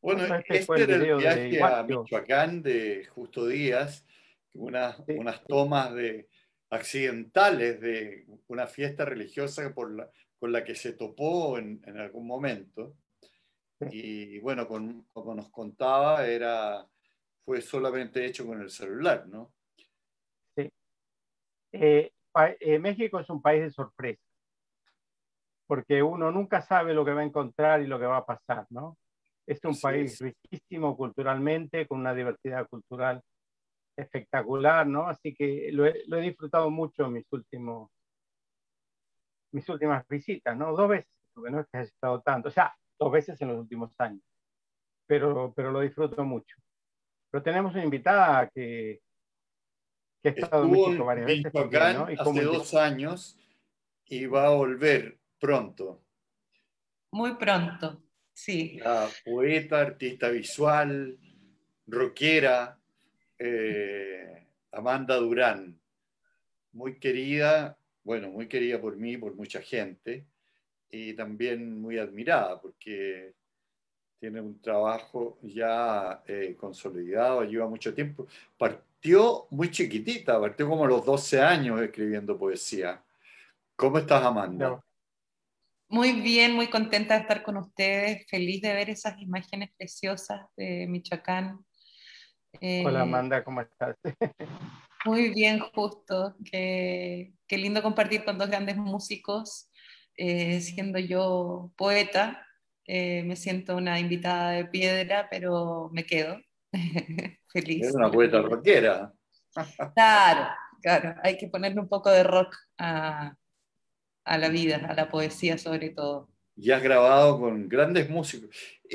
Bueno, Justo este fue este el era el video de viaje a Iguazio. Michoacán de Justo Díaz, Sí, unas sí, tomas accidentales de una fiesta religiosa con la que se topó en algún momento. sí, Y bueno, como nos contaba, fue solamente hecho con el celular, ¿no? sí. México es un país de sorpresa, porque uno nunca sabe lo que va a encontrar y lo que va a pasar, ¿no? Es un Así país es. riquísimo culturalmente, con una diversidad cultural espectacular, ¿no? Así que lo he disfrutado mucho en mis últimas visitas, ¿no? Dos veces, porque no es que haya estado tanto, o sea, dos veces en los últimos años, pero lo disfruto mucho. Pero tenemos una invitada que ha estado en Estuvo México en varias veces también, ¿no? Michoacán Y hace como 2 años y va a volver pronto. Muy pronto, sí. La poeta, artista visual, rockera, Amanda Durán, muy querida, bueno, muy querida por mí, por mucha gente, y también muy admirada porque tiene un trabajo ya consolidado, lleva mucho tiempo. Partió muy chiquitita, partió como a los 12 años escribiendo poesía. ¿Cómo estás, Amanda? ya, Muy bien, muy contenta de estar con ustedes, feliz de ver esas imágenes preciosas de Michoacán. hola Eh, Amanda, ¿cómo estás? Muy bien, justo. Qué lindo compartir con dos grandes músicos, siendo yo poeta. Me siento una invitada de piedra, pero me quedo Es feliz una de la poeta vida. rockera. Claro, claro, hay que ponerle un poco de rock a la vida, a la poesía sobre todo. Y has grabado con grandes músicos.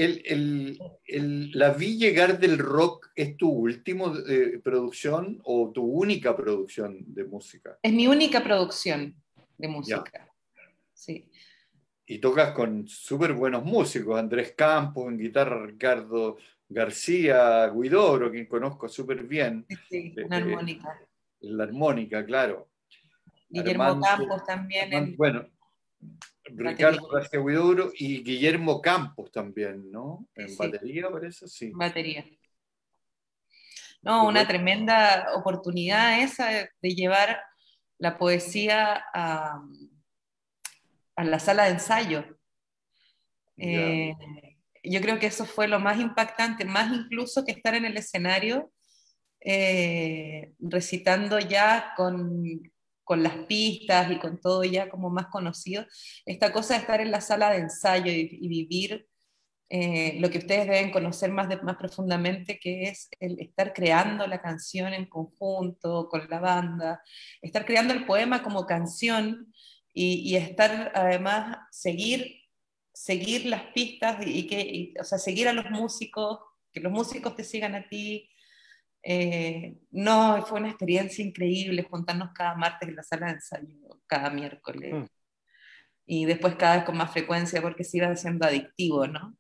¿La Vi llegar del rock es tu última producción o tu única producción de música? Es mi única producción de Ya. música, sí. Y tocas con súper buenos músicos, Andrés Campos en guitarra, Ricardo García, Guidoro, quien conozco súper bien, Sí, sí, eh, una eh, armónica. en la armónica, claro. Guillermo Armando, Campos también en bueno, Ricardo batería. García Huidobro y Guillermo Campos también, ¿no? Sí, En sí, batería, parece, sí. batería. No, Qué una bueno. tremenda oportunidad esa de llevar la poesía a la sala de ensayo. Ya. Eh, yo creo que eso fue lo más impactante, más incluso que estar en el escenario recitando ya con las pistas y con todo ya como más conocido. Esta cosa de estar en la sala de ensayo y vivir lo que ustedes deben conocer más profundamente, que es el estar creando la canción en conjunto, con la banda, estar creando el poema como canción y estar además, seguir las pistas o sea, seguir a los músicos, que los músicos te sigan a ti. No, fue una experiencia increíble juntarnos cada martes en la sala de ensayo, cada miércoles, Mm. y después cada vez con más frecuencia porque se iba haciendo adictivo, ¿no?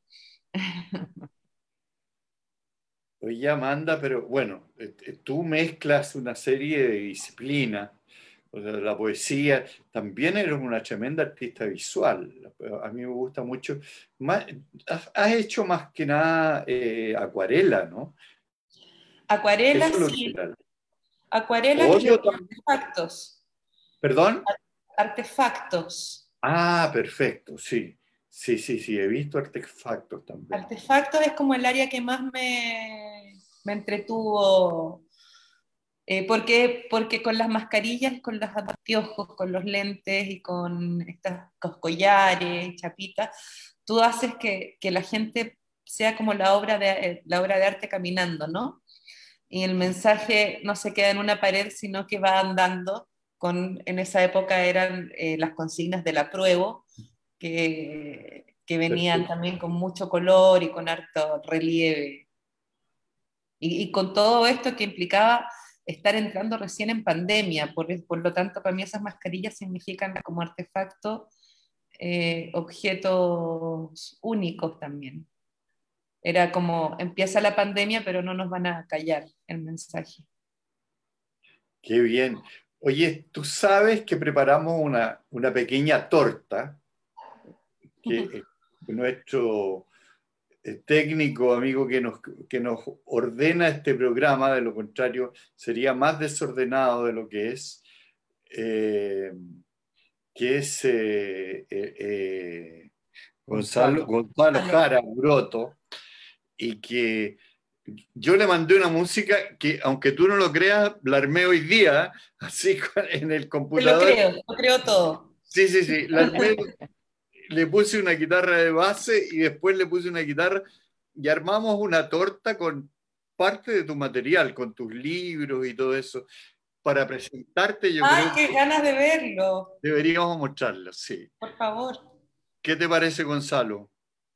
Oye, Amanda, pero bueno, tú mezclas una serie de disciplinas, o sea, la poesía, también eres una tremenda artista visual. A mí me gusta mucho. Más- has hecho más que nada acuarela, ¿no? Acuarelas, Eso es lo sí, general. acuarelas y Óleo después también. artefactos. ¿Perdón? Artefactos. Ah, perfecto, sí. Sí, sí, sí, he visto artefactos también. Artefactos es como el área que más me entretuvo, porque con las mascarillas, con los anteojos, con los lentes y con estas con collares, chapitas, tú haces que la gente sea como la obra de arte caminando, ¿no? Y el mensaje no se queda en una pared, sino que va andando. En esa época eran las consignas del apruebo, que venían Perfecto. también con mucho color y con harto relieve. Y con todo esto que implicaba estar entrando recién en pandemia, por lo tanto para mí esas mascarillas significan como artefacto objetos únicos también. Era como, empieza la pandemia, pero no nos van a callar el mensaje. Qué bien. Oye, tú sabes que preparamos una pequeña torta que nuestro técnico, amigo, que nos ordena este programa. De lo contrario, sería más desordenado de lo que es Gonzalo Jara Broto, y que yo le mandé una música que, aunque tú no lo creas, la armé hoy día, así en el computador. Lo creo todo. Sí, sí, sí, la armé, le puse una guitarra de base y después le puse una guitarra y armamos una torta con parte de tu material, con tus libros y todo eso, para presentarte. Yo ¡Ay, creo qué que ganas de verlo! deberíamos mostrarlo, sí. Por favor. ¿Qué te parece, Gonzalo?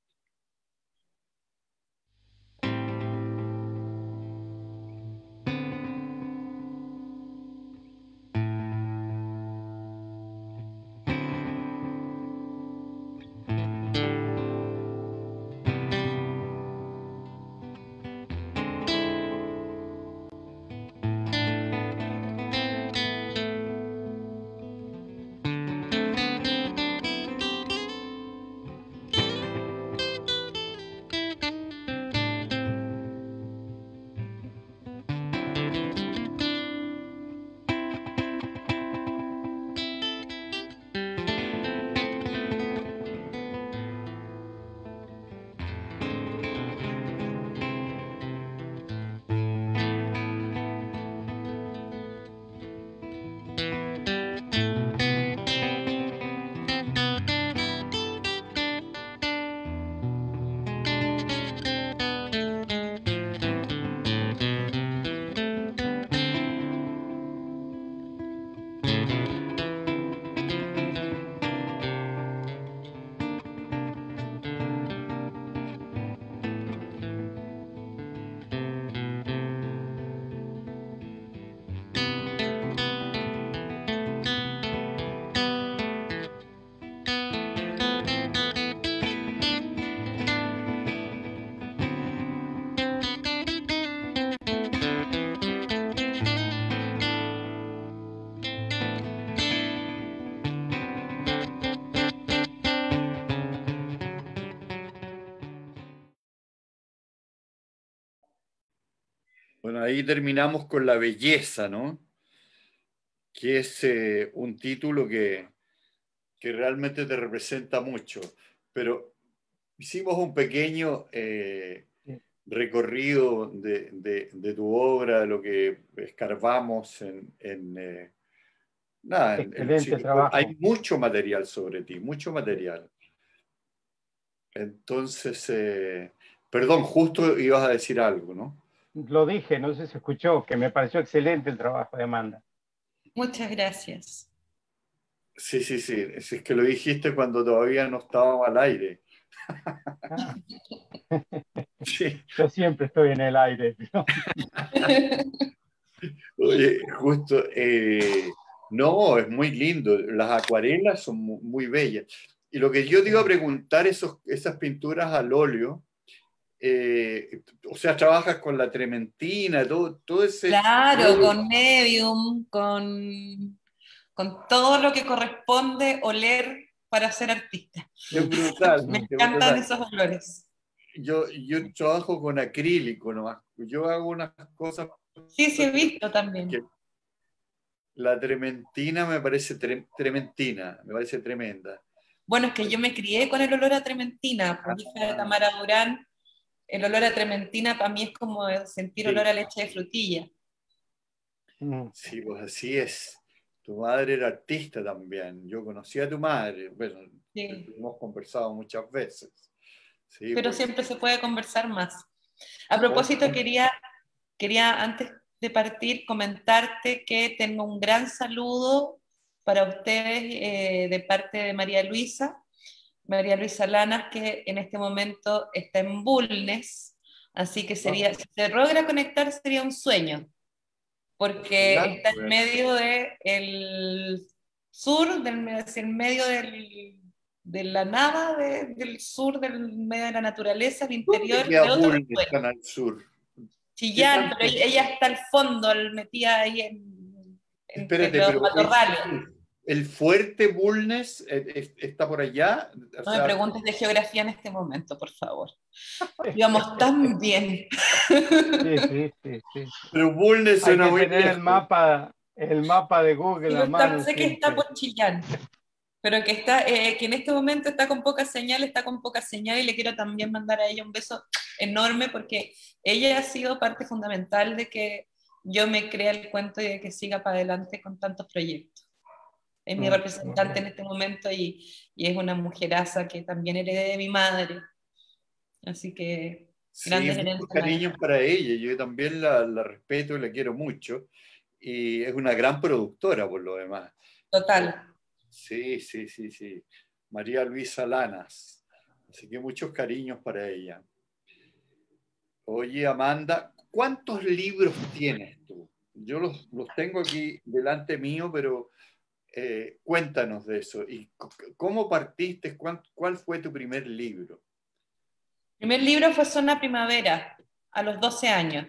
Bueno, ahí terminamos con La Belleza, ¿no? Que es un título que realmente te representa mucho. Pero hicimos un pequeño recorrido de tu obra, de lo que escarbamos Excelente trabajo. Hay mucho material sobre ti, mucho material. Entonces, perdón, justo ibas a decir algo, ¿no? Lo dije, no sé si se escuchó, que me pareció excelente el trabajo de Amanda. Muchas gracias. Sí, sí, sí. Es que lo dijiste cuando todavía no estábamos al aire. Ah. Sí. Yo siempre estoy en el aire. ¿No? Oye, justo, no, es muy lindo. Las acuarelas son muy bellas. Y lo que yo te iba a preguntar, esas pinturas al óleo, o sea, trabajas con la trementina, todo ese... Claro, con medium, con todo lo que corresponde oler para ser artista. Es brutal. Me Es encantan brutal. esos olores. Yo trabajo con acrílico nomás. Yo hago unas cosas... Sí, sí he visto también. La trementina me parece trementina, me parece tremenda. Bueno, es que yo me crié con el olor a trementina, por hija de Tamara Durán. El olor a trementina para mí es como sentir olor a leche de frutilla. Sí, pues así es. Tu madre era artista también. Yo conocí a tu madre. Bueno, sí. hemos conversado muchas veces. Sí, pero pues. Siempre se puede conversar más. A propósito, quería antes de partir comentarte que tengo un gran saludo para ustedes de parte de María Luisa Lanas, que en este momento está en Bulnes, así que sería, si se logra conectar sería un sueño, porque está en medio del sur, en medio de la nada, del sur, del medio de la naturaleza, el interior de otro Bulnes están al sur? Chillán, pero ella está al fondo, metida ahí entre Espérate, los pero matorrales. el fuerte Bulnes está por allá. O No me sea, preguntes de geografía en este momento, por favor. Íbamos tan bien. Sí, sí, sí, sí. pero Bulnes Hay suena que muy tener lejos. el mapa de Google a mano Sé que está siempre. por Chillán, pero que en este momento está con poca señal y le quiero también mandar a ella un beso enorme porque ella ha sido parte fundamental de que yo me crea el cuento y de que siga para adelante con tantos proyectos. Es mi Muy representante bien. en este momento y es una mujeraza que también heredé de mi madre. Así que Sí, grandes muchos herencias la cariños para ella. Yo también la respeto y la quiero mucho. Y es una gran productora por lo demás. total. Sí, sí, sí, sí. María Luisa Lanas. Así que muchos cariños para ella. Oye, Amanda, ¿cuántos libros tienes tú? Yo los tengo aquí delante mío, pero cuéntanos de eso. ¿Y cómo partiste? ¿Cuál fue tu primer libro? El primer libro fue Zona Primavera, a los 12 años,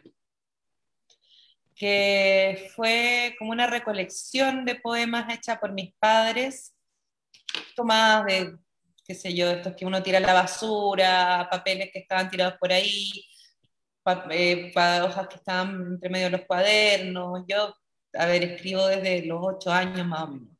que fue como una recolección de poemas hecha por mis padres, tomadas de, qué sé yo, estos que uno tira a la basura, papeles que estaban tirados por ahí, hojas que estaban entre medio de los cuadernos. Yo, a ver, escribo desde los 8 años más o menos.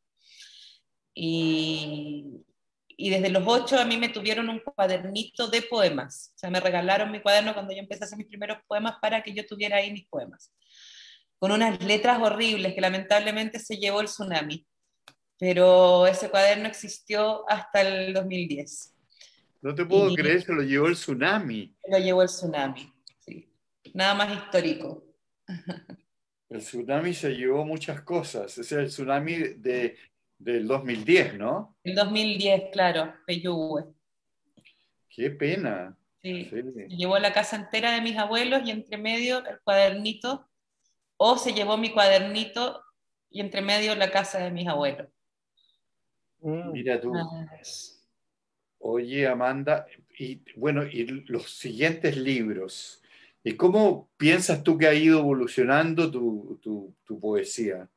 Y, y desde los 8 a mí me tuvieron un cuadernito de poemas. O sea, me regalaron mi cuaderno cuando yo empecé a hacer mis primeros poemas para que yo tuviera ahí mis poemas. Con unas letras horribles que lamentablemente se llevó el tsunami. Pero ese cuaderno existió hasta el 2010. No te puedo Y creer, se lo llevó el tsunami. lo llevó el tsunami. Sí. Nada más histórico. El tsunami se llevó muchas cosas. Ese es el tsunami del 2010, ¿no? El 2010, claro, Peyúgue. Qué pena. Sí. Sí. Se llevó la casa entera de mis abuelos y entre medio el cuadernito, o se llevó mi cuadernito y entre medio la casa de mis abuelos. Mm. Mira tú. Ah, Oye, Amanda, y bueno, y los siguientes libros. ¿Y cómo piensas tú que ha ido evolucionando tu poesía?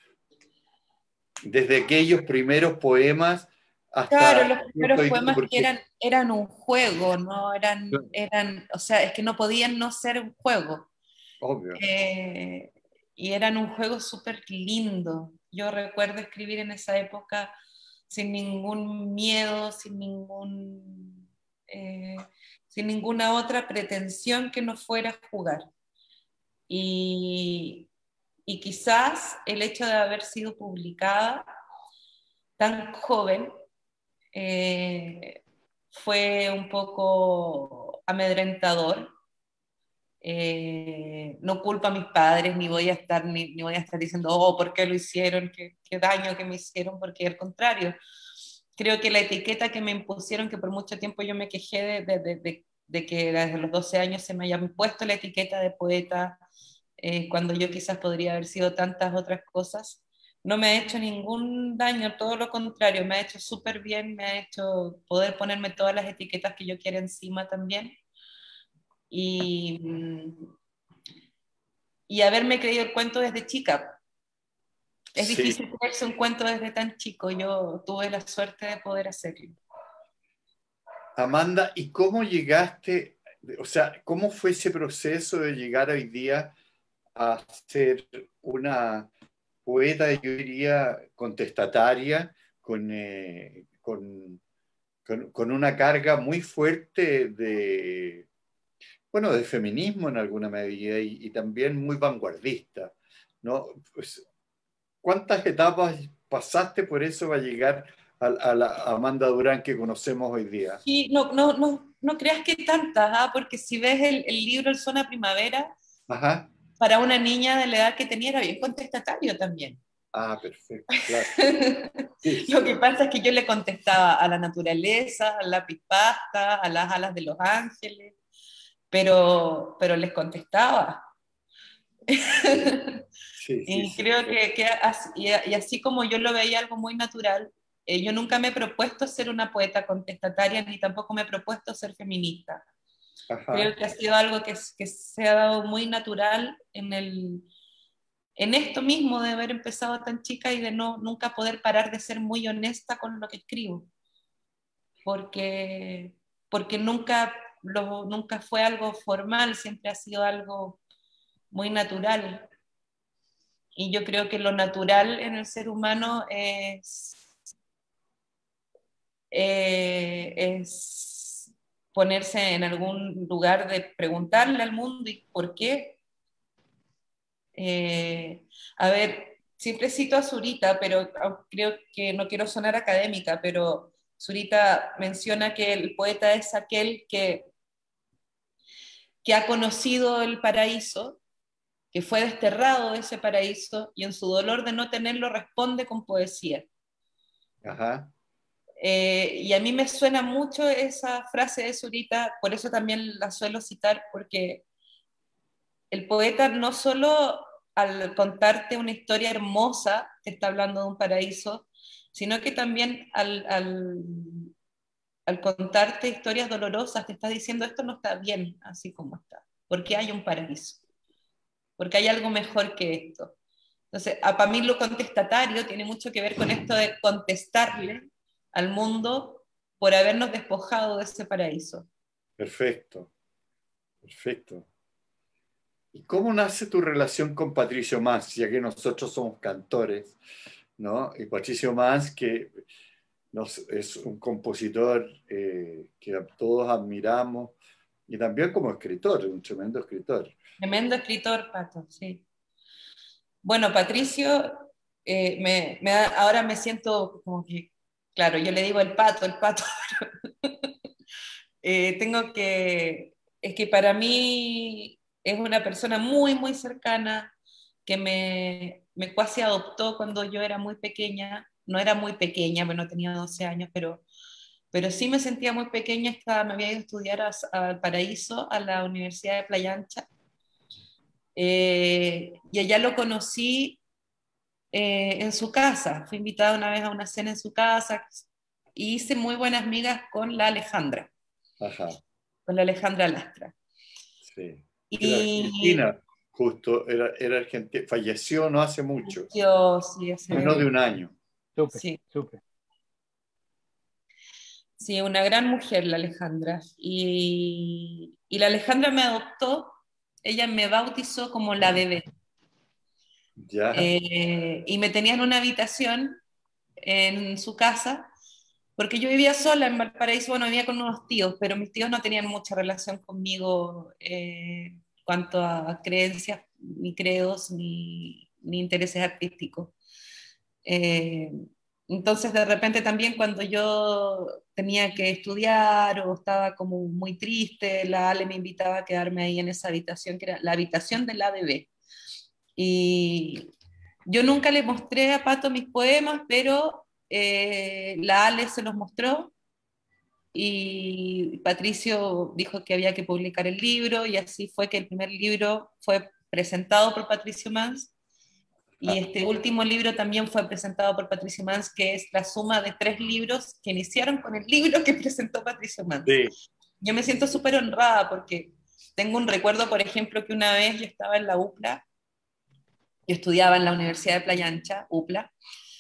Desde aquellos primeros poemas claro, hasta los primeros hoy día, poemas que porque eran un juego, ¿no? O sea, es que no podían no ser un juego. obvio. Eh, y eran un juego súper lindo. Yo recuerdo escribir en esa época sin ningún miedo, eh, sin ninguna otra pretensión que no fuera jugar. Y, y quizás el hecho de haber sido publicada tan joven fue un poco amedrentador. No culpo a mis padres, ni voy a estar diciendo, oh, ¿por qué lo hicieron? Qué daño que me hicieron, porque al contrario, creo que la etiqueta que me impusieron, que por mucho tiempo yo me quejé de que desde los 12 años se me haya puesto la etiqueta de poeta, cuando yo quizás podría haber sido tantas otras cosas, no me ha hecho ningún daño, todo lo contrario, me ha hecho súper bien, me ha hecho poder ponerme todas las etiquetas que yo quiera encima también. Y, y haberme creído el cuento desde chica. Es Sí. difícil creerse un cuento desde tan chico, yo tuve la suerte de poder hacerlo. Amanda, ¿y cómo llegaste, o sea, cómo fue ese proceso de llegar hoy día a ser una poeta, yo diría, contestataria, con una carga muy fuerte bueno, de feminismo en alguna medida y también muy vanguardista, ¿no? Pues, ¿cuántas etapas pasaste por eso para llegar a la Amanda Durán que conocemos hoy día? Y no creas que tantas, ¿ah? Porque si ves el libro El Zona Primavera, Ajá. para una niña de la edad que tenía era bien contestatario también. Ah, perfecto, claro. Sí, Lo que sí. pasa es que yo le contestaba a la naturaleza, al lápiz pasta, a las alas de los ángeles, pero les contestaba. Sí, sí, Y sí. creo y así como yo lo veía algo muy natural, yo nunca me he propuesto ser una poeta contestataria, ni tampoco me he propuesto ser feminista. Creo Ajá. que ha sido algo que se ha dado muy natural en esto mismo de haber empezado tan chica y de nunca poder parar de ser muy honesta con lo que escribo, porque nunca fue algo formal, siempre ha sido algo muy natural. Y yo creo que lo natural en el ser humano es ponerse en algún lugar de preguntarle al mundo y por qué. A ver, siempre cito a Zurita, pero creo que no quiero sonar académica, pero Zurita menciona que el poeta es aquel que ha conocido el paraíso, que fue desterrado de ese paraíso y en su dolor de no tenerlo responde con poesía. Ajá. Y a mí me suena mucho esa frase de Zurita, por eso también la suelo citar, porque el poeta no solo al contarte una historia hermosa te está hablando de un paraíso, sino que también al contarte historias dolorosas te está diciendo esto no está bien así como está, porque hay un paraíso, porque hay algo mejor que esto. Entonces, para mí lo contestatario tiene mucho que ver con esto de contestarle al mundo por habernos despojado de ese paraíso. Perfecto, perfecto. ¿Y cómo nace tu relación con Patricio Manz, ya que nosotros somos cantores, ¿no? Y Patricio Manz, que es un compositor que todos admiramos, y también como escritor, un tremendo escritor. Tremendo escritor, Pato, sí. Bueno, Patricio, ahora me siento como que, claro, yo le digo el pato. Es que para mí es una persona muy, muy cercana que me cuasi adoptó cuando yo era muy pequeña. No era muy pequeña, bueno, tenía 12 años, pero sí me sentía muy pequeña. Me había ido a estudiar al Paraíso, a la Universidad de Playa Ancha. Y allá lo conocí en su casa. Fui invitada una vez a una cena en su casa y hice muy buenas amigas Ajá, con la Alejandra Lastra. sí. Que era Y argentina, justo, era argentina, falleció no hace mucho, yo, sí, menos de un año. Súper, sí, súper. sí, una gran mujer la Alejandra. Y la Alejandra me adoptó, ella me bautizó como la bebé. Ya, Y me tenía en una habitación en su casa, porque yo vivía sola en Valparaíso, bueno, vivía con unos tíos, pero mis tíos no tenían mucha relación conmigo en cuanto a creencias, ni credos, ni intereses artísticos. Eh, entonces, de repente también cuando yo tenía que estudiar o estaba como muy triste, la Ale me invitaba a quedarme ahí en esa habitación, que era la habitación de la bebé. Y yo nunca le mostré a Pato mis poemas, pero la Ale se los mostró y Patricio dijo que había que publicar el libro y así fue que el primer libro fue presentado por Patricio Mans y este último libro también fue presentado por Patricio Mans, que es la suma de 3 libros que iniciaron con el libro que presentó Patricio Mans. sí, Yo me siento súper honrada porque tengo un recuerdo, por ejemplo, que una vez yo estaba en la UPLA, yo estudiaba en la Universidad de Playa Ancha, UPLA,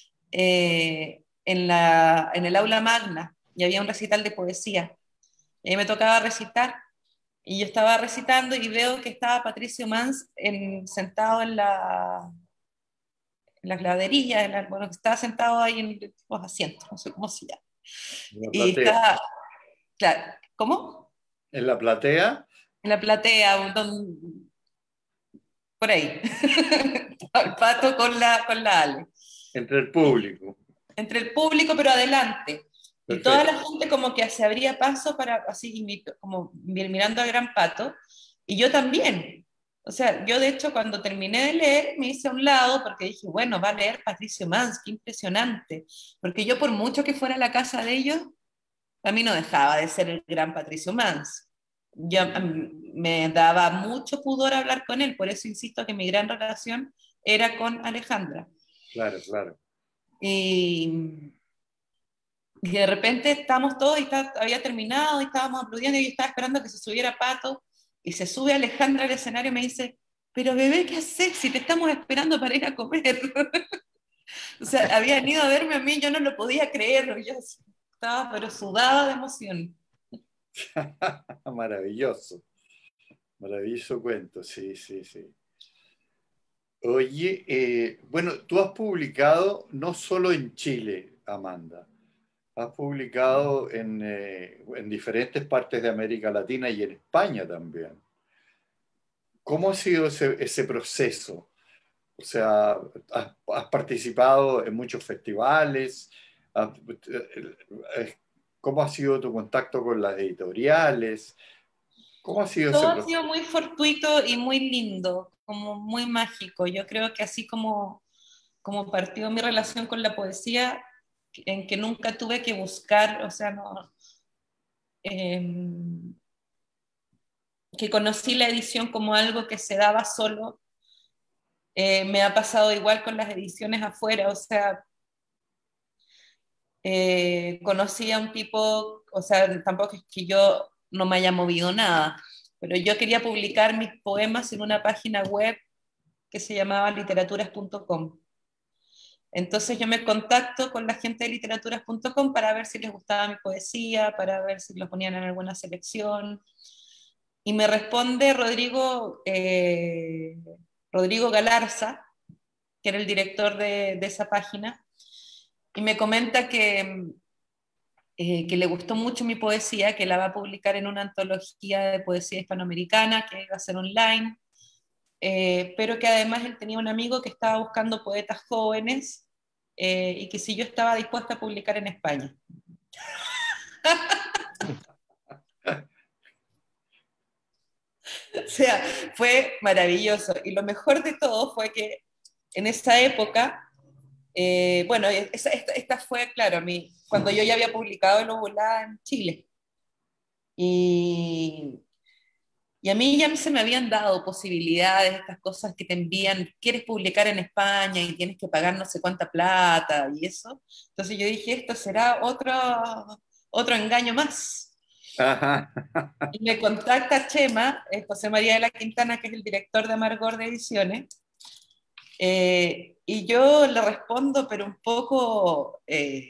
en el aula magna, y había un recital de poesía. Y ahí me tocaba recitar, y yo estaba recitando y veo que estaba Patricio Mans sentado en la gradería, bueno, que estaba sentado ahí en los asientos, no sé cómo se llama. en la Y platea. estaba, claro, ¿cómo? En la platea, En la platea, por ahí. El Pato con la Ale. entre el público. Entre el público, pero adelante. Y toda Perfecto. la gente como que se abría paso para, así, como mirando al gran Pato, y yo también. O sea, yo de hecho cuando terminé de leer me hice a un lado porque dije, bueno, va a leer Patricio Mans, qué impresionante. Porque yo por mucho que fuera a la casa de ellos, a mí no dejaba de ser el gran Patricio Mans. Me daba mucho pudor hablar con él, por eso insisto que mi gran relación era con Alejandra. Claro, claro. Y, y de repente estábamos todos y había terminado y estábamos aplaudiendo y yo estaba esperando que se subiera Pato y se sube Alejandra al escenario y me dice, pero bebé, ¿qué haces si te estamos esperando para ir a comer? O sea, habían ido a verme a mí, yo no lo podía creer, yo estaba pero sudada de emoción. Maravilloso, maravilloso cuento, sí, sí, sí. Oye, bueno, tú has publicado no solo en Chile, Amanda, has publicado en diferentes partes de América Latina y en España también. ¿Cómo ha sido ese proceso? O sea, has participado en muchos festivales. Has- ¿Cómo ha sido tu contacto con las editoriales? ¿Cómo ha sido ese Todo ha proceso? sido muy fortuito y muy lindo, como muy mágico. Yo creo que así como partió mi relación con la poesía, en que nunca tuve que buscar, o sea, no, eh, que conocí la edición como algo que se daba solo. Me ha pasado igual con las ediciones afuera, o sea, conocí a un tipo, o sea, tampoco es que yo no me haya movido nada, pero yo quería publicar mis poemas en una página web que se llamaba literaturas.com. Entonces yo me contacto con la gente de literaturas.com para ver si les gustaba mi poesía, para ver si los ponían en alguna selección. Y me responde Rodrigo Galarza, que era el director de esa página, y me comenta que le gustó mucho mi poesía, que la va a publicar en una antología de poesía hispanoamericana, que iba a ser online, pero que además él tenía un amigo que estaba buscando poetas jóvenes y que si yo estaba dispuesta a publicar en España. O sea, fue maravilloso. Y lo mejor de todo fue que en esa época, bueno, esta fue, claro, cuando yo ya había publicado el Obulá en Chile. Y, y a mí ya se me habían dado posibilidades, estas cosas que te envían, quieres publicar en España y tienes que pagar no sé cuánta plata y eso. Entonces yo dije, esto será otro engaño más. Ajá. Y me contacta Chema, José María de la Quintana, que es el director de Amargor de Ediciones, y yo le respondo, pero un poco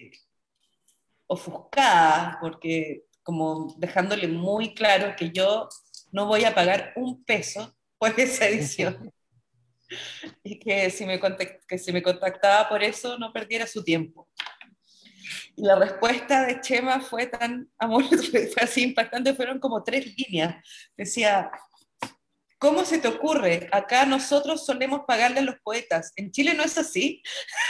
ofuscada, porque como dejándole muy claro que yo no voy a pagar un peso por esa edición y que si me contactaba por eso no perdiera su tiempo. Y la respuesta de Chema fue tan amorosa, fue así impactante, fueron como 3 líneas. Decía, ¿cómo se te ocurre? Acá nosotros solemos pagarle a los poetas. ¿En Chile no es así?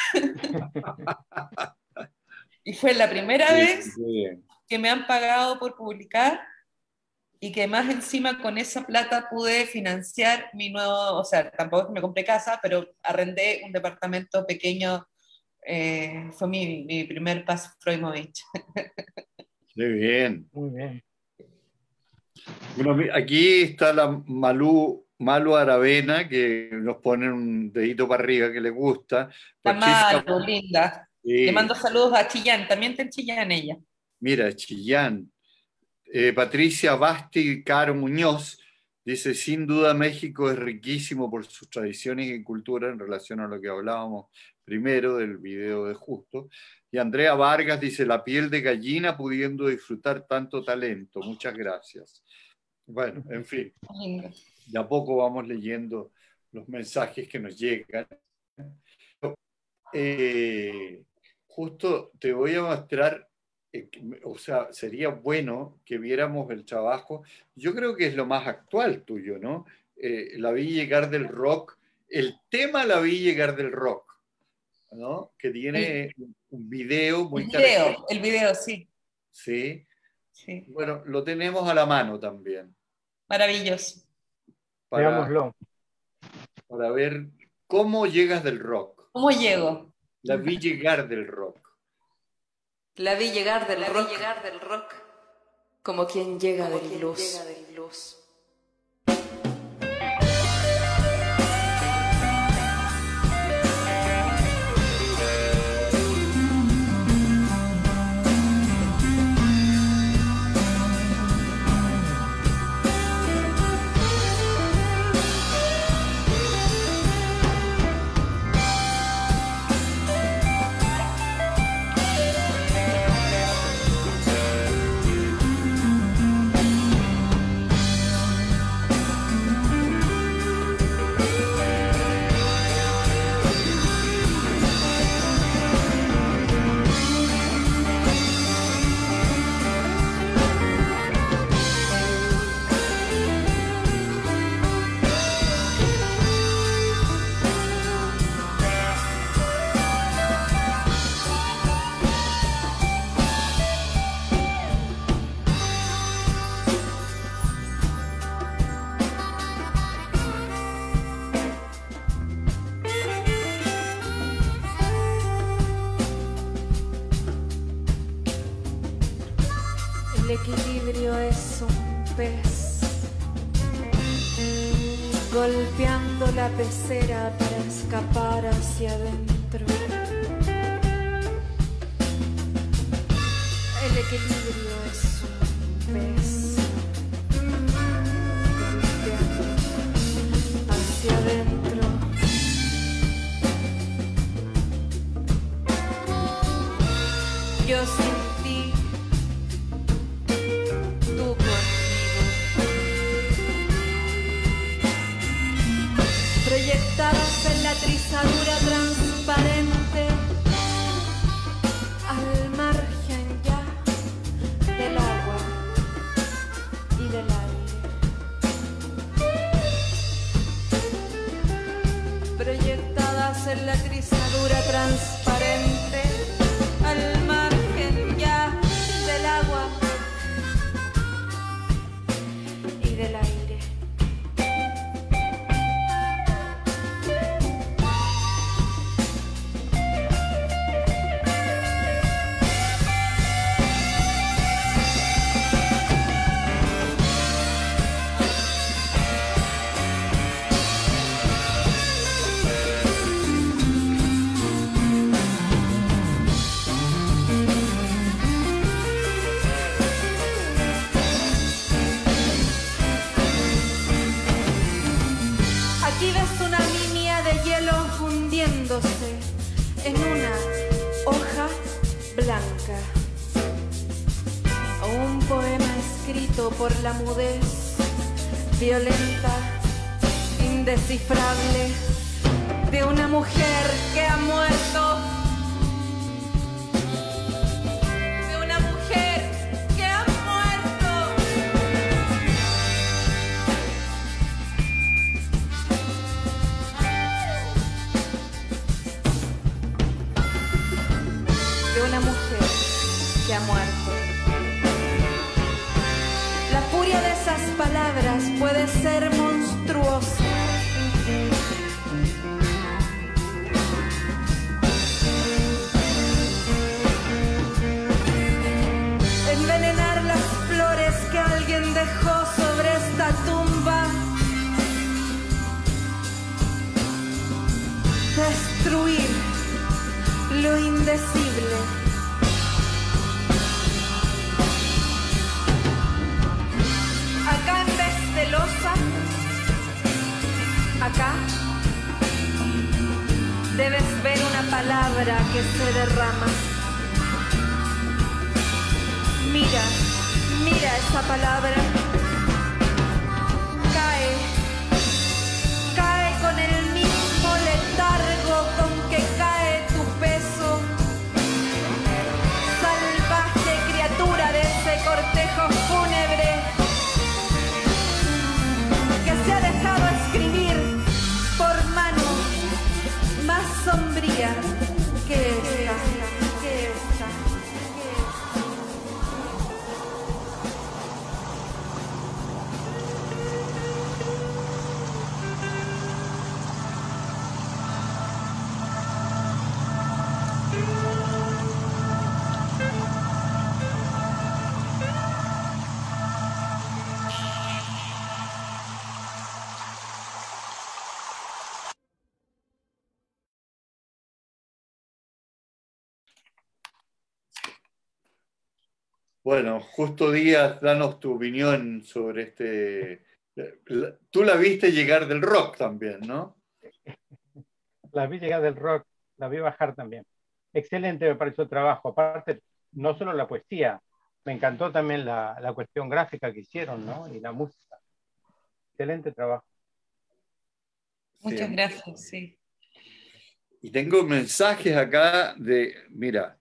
Y fue la primera Sí, vez bien. que me han pagado por publicar y que más encima con esa plata pude financiar mi nuevo, o sea, tampoco es que me compré casa, pero arrendé un departamento pequeño, fue mi primer paso Freudmovich. Muy bien. Muy bien. Bueno, aquí está la Malu Aravena, que nos pone un dedito para arriba que le gusta. La Patricia, Malu, linda. Le mando saludos a Chillán, también está en Chillán ella. mira, Chillán. Patricia Basti Caro Muñoz dice, sin duda México es riquísimo por sus tradiciones y cultura en relación a lo que hablábamos primero del video de Justo. Y Andrea Vargas dice, la piel de gallina pudiendo disfrutar tanto talento. Muchas gracias. Bueno, en fin, de a poco vamos leyendo los mensajes que nos llegan. Justo te voy a mostrar, o sea, sería bueno que viéramos el trabajo. Yo creo que es lo más actual tuyo, ¿no? La vi llegar del rock, el tema la vi llegar del rock, ¿no? Que tiene un video muy característico. El video, sí. Sí. Sí. Bueno, lo tenemos a la mano también. Maravilloso. Veámoslo. Para ver cómo llegas del rock. ¿Cómo llego? La vi llegar del rock. La vi llegar del rock. Como quien llega del blues. El equilibrio es un pez golpeando la pecera para escapar hacia adentro. El equilibrio es un pez golpeando hacia adentro. Yo sin ti, tú conmigo, proyectadas en la trizadura transparente, al margen ya del agua y del aire. Proyectadas en la trizadura transparente, al margen ya del agua y del aire. En una hoja blanca, o un poema escrito por la mudez violenta, indescifrable, de una mujer que ha muerto, de una mujer que ha muerto. De una mujer que ha muerto. La furia de esas palabras puede ser monstruosa. Envenenar las flores que alguien dejó sobre esta tumba. Destruir lo indecible. Acá en vez de losa, acá debes ver una palabra que se derrama. Mira, mira esa palabra. Cae, cae con el mismo letargo con que cae tu peso. Salvaje criatura de ese cortejo fúnebre que se ha dejado escribir por mano más sombría que esta, que esta, que esta. Bueno, Justo Díaz, danos tu opinión sobre este. Tú la viste llegar del rock también, ¿no? La vi llegar del rock, la vi bajar también. Excelente me pareció el trabajo. Aparte, no solo la poesía, me encantó también la cuestión gráfica que hicieron, ¿no? Y la música. Excelente trabajo. Muchas gracias, sí. Y tengo mensajes acá de, mira,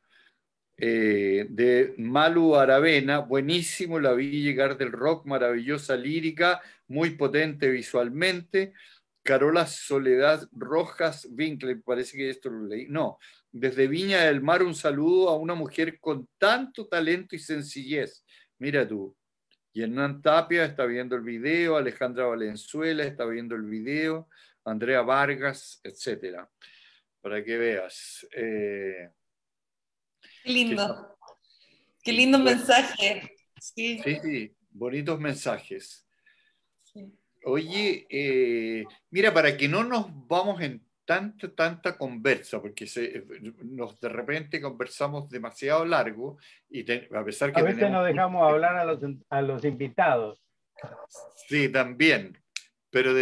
de Malu Aravena, buenísimo, la vi llegar del rock, maravillosa lírica, muy potente visualmente. Carola Soledad Rojas Winkler, parece que esto lo leí, no, desde Viña del Mar un saludo a una mujer con tanto talento y sencillez, mira tú. Y Hernán Tapia está viendo el video, Alejandra Valenzuela está viendo el video, Andrea Vargas, etcétera, para que veas. Qué lindo. Qué lindo mensaje. Sí, Sí, sí, bonitos mensajes. sí. Oye, mira, para que no nos vamos en tanta conversa, porque de repente conversamos demasiado largo y a pesar A que veces tenemos... no dejamos hablar a los invitados. Sí, también, pero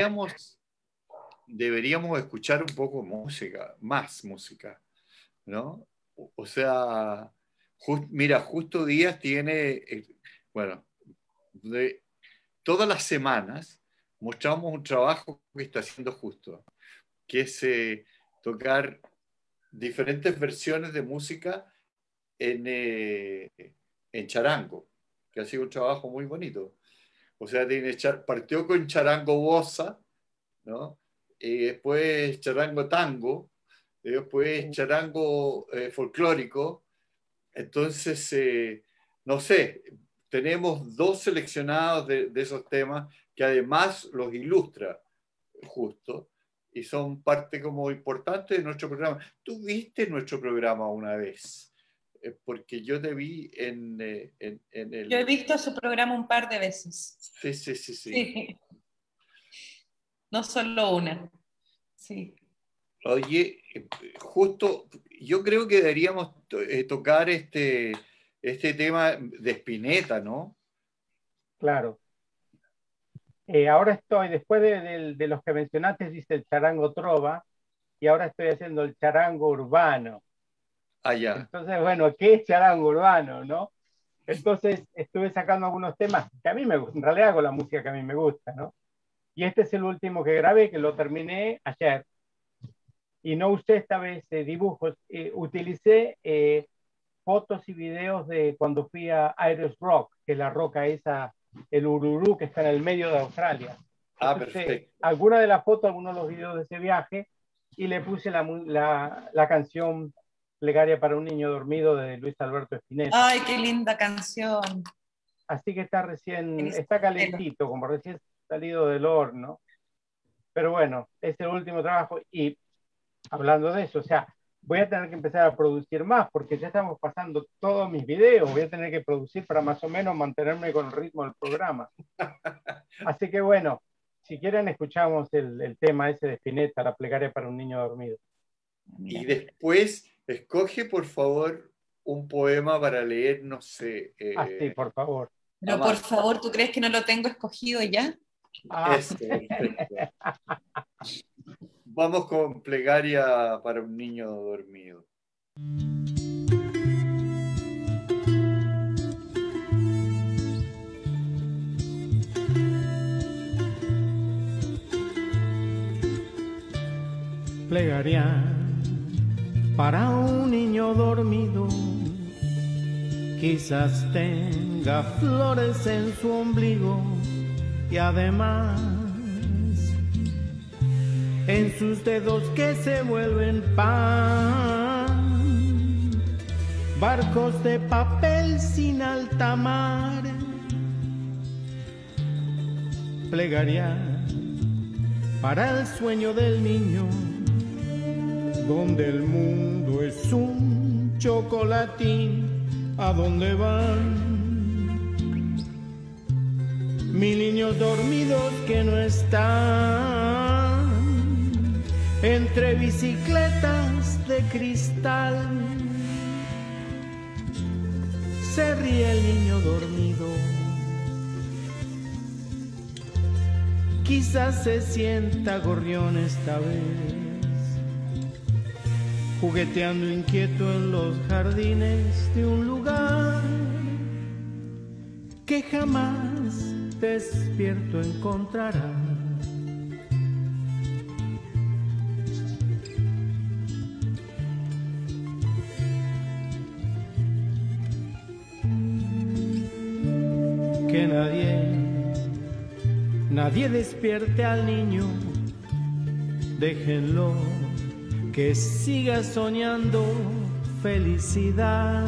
deberíamos escuchar un poco música, más música, ¿no? O sea, mira, Justo Díaz tiene, bueno, de, todas las semanas mostramos un trabajo que está haciendo Justo, que es tocar diferentes versiones de música en charango, que ha sido un trabajo muy bonito. O sea, partió con charango bossa, ¿no? Y después charango tango, y después charango folclórico. Entonces, no sé, tenemos dos seleccionados de esos temas que además los ilustra Justo y son parte como importante de nuestro programa. ¿Tú viste nuestro programa una vez? Porque yo te vi en Yo he el... visto su programa un par de veces. Sí, sí, sí, sí. Sí. No solo una. Sí. Oye, justo, yo creo que deberíamos tocar este tema de Spinetta, ¿no? Claro. Ahora estoy, después de los que mencionaste, hice el charango trova y ahora estoy haciendo el charango urbano. Allá. Entonces, bueno, ¿qué es charango urbano, no? Entonces estuve sacando algunos temas que a mí me gustan, en realidad hago la música que a mí me gusta, ¿no? Y este es el último que grabé, que lo terminé ayer. Y no usé esta vez dibujos, utilicé fotos y videos de cuando fui a Ayers Rock, que es la roca esa, el Ururú que está en el medio de Australia. Entonces, Perfecto. alguna de las fotos, algunos de los videos de ese viaje, y le puse la canción Plegaria para un niño dormido de Luis Alberto Spinetta. Ay, qué linda canción. Así que está calentito, como recién salido del horno. Pero bueno, es el último trabajo y hablando de eso, o sea, voy a tener que empezar a producir más porque ya estamos pasando todos mis videos, voy a tener que producir para más o menos mantenerme con el ritmo del programa. Así que bueno, si quieren escuchamos el tema ese de Spinetta, La plegaria para un niño dormido. Y después, escoge por favor un poema para leer, no sé. Sí, por favor. Pero por favor, ¿tú crees que no lo tengo escogido ya? Eso, perfecto. Vamos con Plegaria para un niño dormido. Plegaria para un niño dormido, quizás tenga flores en su ombligo y además en sus dedos que se vuelven pan, barcos de papel sin alta mar. Plegaria para el sueño del niño, donde el mundo es un chocolatín, ¿a dónde van? Mil niños dormidos que no están entre bicicletas de cristal. Se ríe el niño dormido, quizás se sienta gorrión esta vez, jugueteando inquieto en los jardines de un lugar que jamás despierto encontrará. Que nadie despierte al niño, déjenlo que siga soñando felicidad,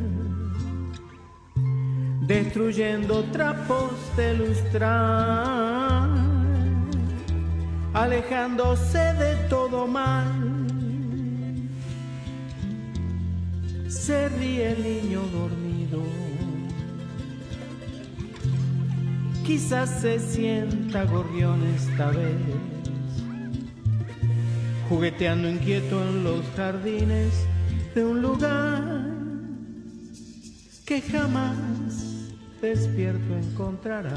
destruyendo trapos de lustrar, alejándose de todo mal. Se ríe el niño dormido, quizás se sienta gorrión esta vez, jugueteando inquieto en los jardines de un lugar que jamás despierto encontrará.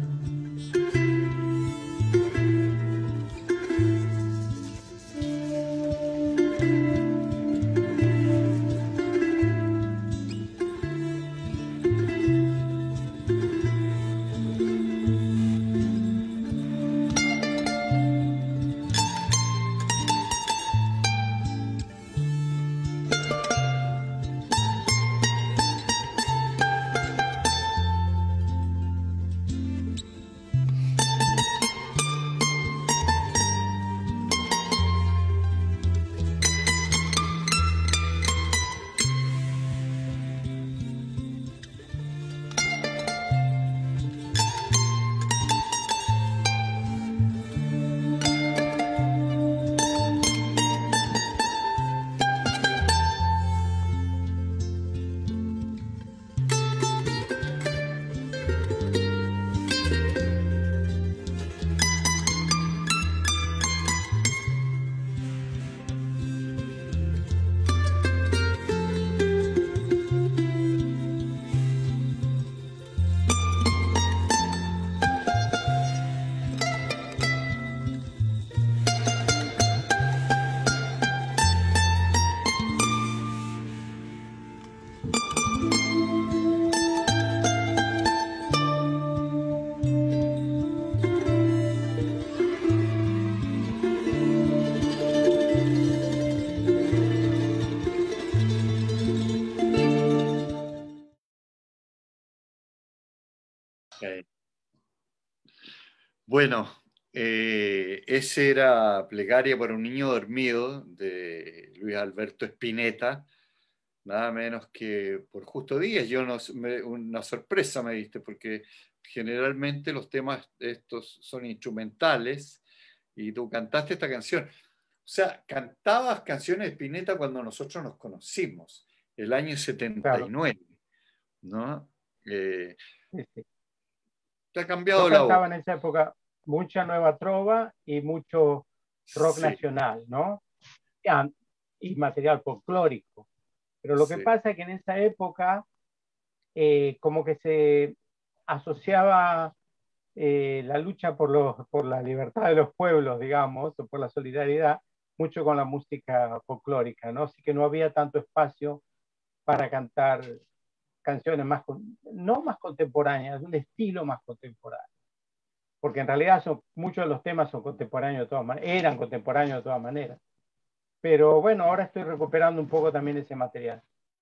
Okay. Bueno, ese era Plegaria para un niño dormido de Luis Alberto Spinetta, nada menos que por Justo Díaz. Una sorpresa me diste, porque generalmente los temas estos son instrumentales y tú cantaste esta canción. O sea, cantabas canciones de Spinetta cuando nosotros nos conocimos, el año 79, claro. ¿No? Sí, sí. Te ha cambiado Yo la cantaba voz. en esa época mucha nueva trova y mucho rock Sí. nacional, ¿no? Y material folclórico. Pero lo que pasa es que en esa época como que se asociaba la lucha por la libertad de los pueblos, digamos, o por la solidaridad, mucho con la música folclórica, ¿no? Así que no había tanto espacio para cantar canciones no más contemporáneas, un estilo más contemporáneo. Porque en realidad muchos de los temas son contemporáneos de todas maneras, eran contemporáneos de todas maneras. Pero bueno, ahora estoy recuperando un poco también ese material.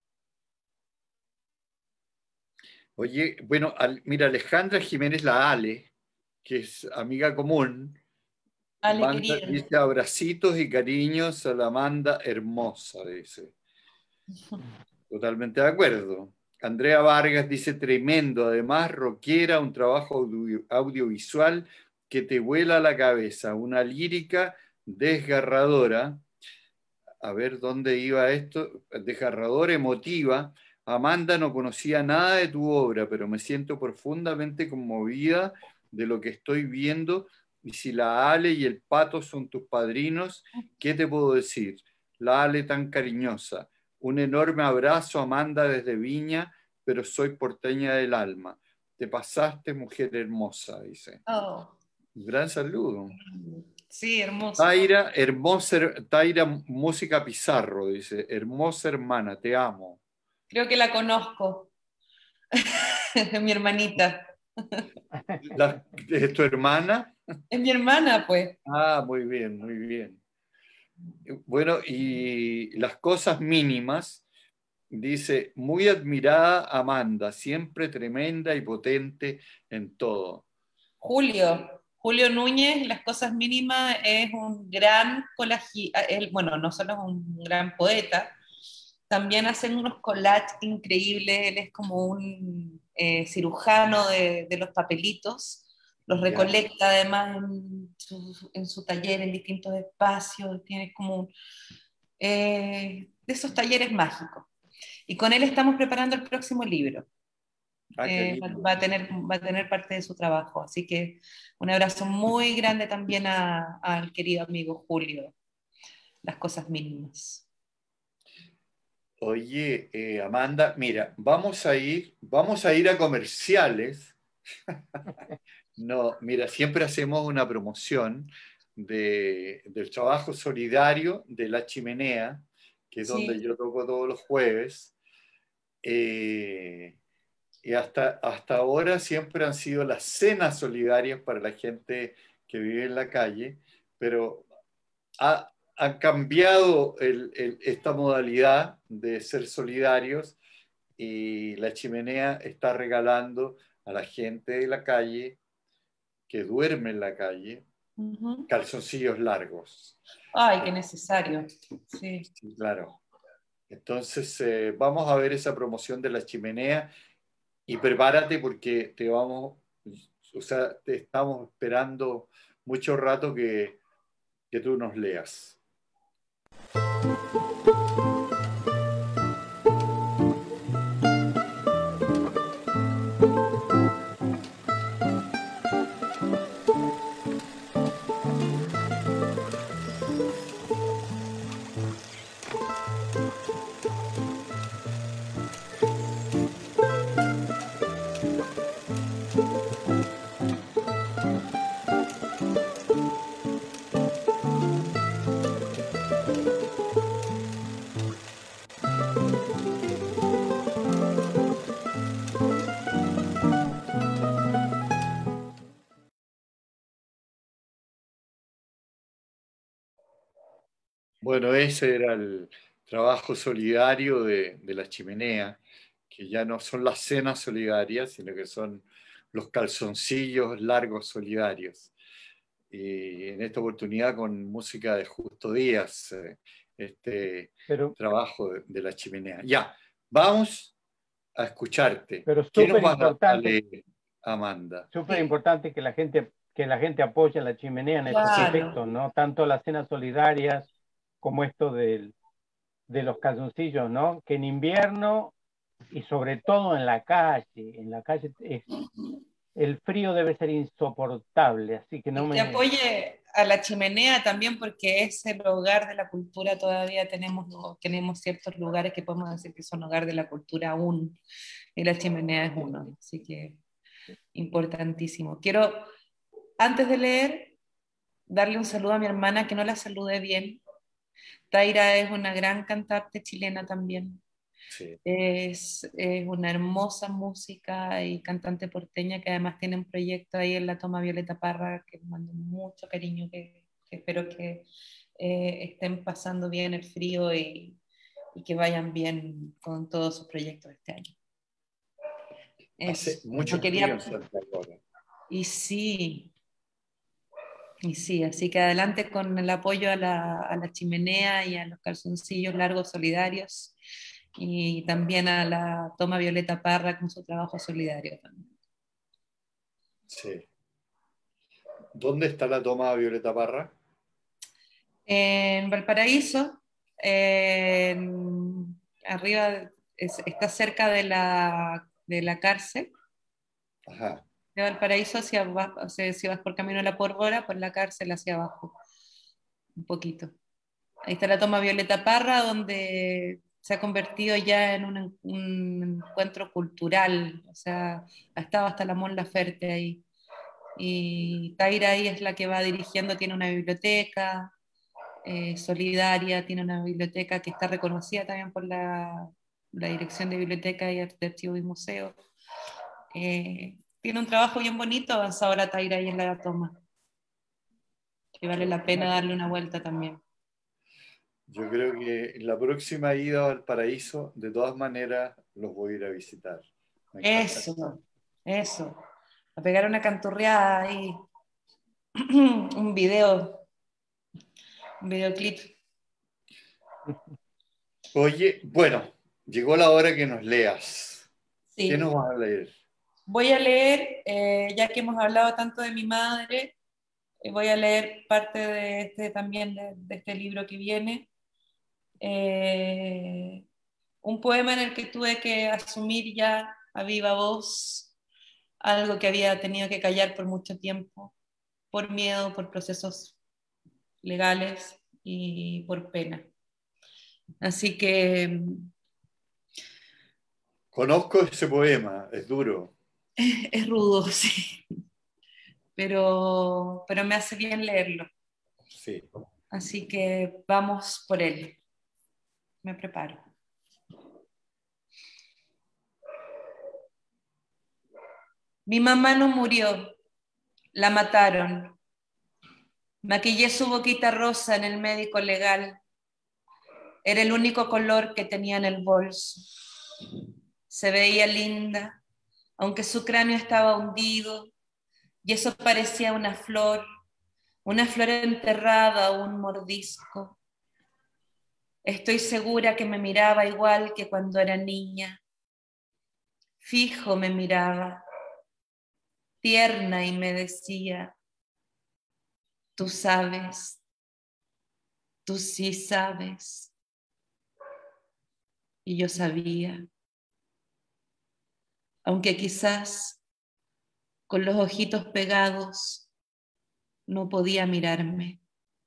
Oye, bueno, mira, Alejandra Jiménez La Ale, que es amiga común, dice abracitos y cariños a la Amanda hermosa, dice. Totalmente de acuerdo. Andrea Vargas dice tremendo, además rockera, un trabajo audiovisual que te vuela la cabeza, una lírica desgarradora. A ver dónde iba esto, desgarradora, emotiva. Amanda, no conocía nada de tu obra, pero me siento profundamente conmovida de lo que estoy viendo, y si la Ale y el Pato son tus padrinos, ¿qué te puedo decir? La Ale tan cariñosa. Un enorme abrazo, Amanda, desde Viña, pero soy porteña del alma. Te pasaste, mujer hermosa, dice. Oh. Un gran saludo. Sí, hermoso. Taira Música Pizarro, dice, hermosa hermana, te amo. Creo que la conozco. Es mi hermanita. ¿Es tu hermana? Es mi hermana, pues. Ah, muy bien, muy bien. Bueno, y Las Cosas Mínimas, dice, muy admirada Amanda, siempre tremenda y potente en todo. Julio Núñez, Las Cosas Mínimas, es un gran bueno, no solo es un gran poeta, también hace unos collages increíbles. Él es como un cirujano de los papelitos, los recolecta además en su taller, en distintos espacios, tiene como de esos talleres mágicos. Y con él estamos preparando el próximo libro. Qué lindo. va a tener parte de su trabajo. Así que un abrazo muy grande también al querido amigo Julio. Las cosas mínimas. Oye, Amanda, mira, vamos a ir a comerciales. No, mira, siempre hacemos una promoción del trabajo solidario de La Chimenea, que es donde Sí. yo toco todos los jueves. Y hasta ahora siempre han sido las cenas solidarias para la gente que vive en la calle, pero han cambiado esta modalidad de ser solidarios y La Chimenea está regalando a la gente de la calle que duerme en la calle Ujú. calzoncillos largos. Ay, qué necesario. Sí. Sí, claro. Entonces, vamos a ver esa promoción de La Chimenea y prepárate porque o sea, te estamos esperando mucho rato que tú nos leas. Bueno, ese era el trabajo solidario de La Chimenea, que ya no son las cenas solidarias, sino que son los calzoncillos largos solidarios. Y en esta oportunidad con música de Justo Díaz, este Pero, trabajo de La Chimenea. Ya, vamos a escucharte. pero ¿Qué nos vas a leer, Amanda? súper Sí. importante que la gente apoye a La Chimenea en estos Claro. aspectos, ¿no? Tanto las cenas solidarias como esto de los calzoncillos, ¿no? Que en invierno y sobre todo en la calle el frío debe ser insoportable, así que no Y que me... apoye a La Chimenea también porque es el hogar de la cultura. Todavía tenemos ciertos lugares que podemos decir que son hogar de la cultura aún, y La Chimenea es uno. Así que importantísimo. Quiero, antes de leer, darle un saludo a mi hermana que no la saludé bien. Taira es una gran cantante chilena también. Sí. Es una hermosa música y cantante porteña que además tiene un proyecto ahí en la Toma Violeta Parra que le mando mucho cariño, que espero que estén pasando bien el frío y que vayan bien con todos sus proyectos este año. Hace Eso, mucho no frío en quería... Santiago ahora. Y sí, y sí, así que adelante con el apoyo a la chimenea y a los calzoncillos largos solidarios y también a la Toma Violeta Parra con su trabajo solidario también. Sí. ¿Dónde está la toma Violeta Parra? En Valparaíso, arriba, está cerca de la cárcel Ajá. de Valparaíso, hacia abajo, o sea, si vas por camino a la Pórvora, por la cárcel hacia abajo, un poquito. Ahí está la Toma Violeta Parra, donde se ha convertido ya en un encuentro cultural, o sea, ha estado hasta la Mon Laferte ahí. Y Taira ahí es la que va dirigiendo, tiene una biblioteca solidaria, tiene una biblioteca que está reconocida también por la Dirección de Biblioteca y de Archivos y Museos. Tiene un trabajo bien bonito, avanza ahora Taira ahí en la toma, que vale la pena darle una vuelta también. Yo creo que la próxima ida al paraíso, de todas maneras, los voy a ir a visitar. Me encanta. Eso, a pegar una canturreada ahí, un videoclip. Oye, bueno, llegó la hora que nos leas. ¿Qué Sí, nos vas a leer? voy a leer, ya que hemos hablado tanto de mi madre, voy a leer parte de también de este libro que viene. Un poema en el que tuve que asumir ya a viva voz algo que había tenido que callar por mucho tiempo, por miedo, por procesos legales y por pena. Así que Conozco ese poema, es duro. es rudo, sí, pero me hace bien leerlo. Sí. Así que vamos por él. Me preparo. Mi mamá no murió, la mataron. Maquillé su boquita rosa en el médico legal. Era el único color que tenía en el bolso. Se veía linda, aunque su cráneo estaba hundido, y eso parecía una flor enterrada o un mordisco. Estoy segura que me miraba igual que cuando era niña. Fijo me miraba, tierna, y me decía, tú sabes, tú sí sabes. Y yo sabía, aunque quizás con los ojitos pegados no podía mirarme.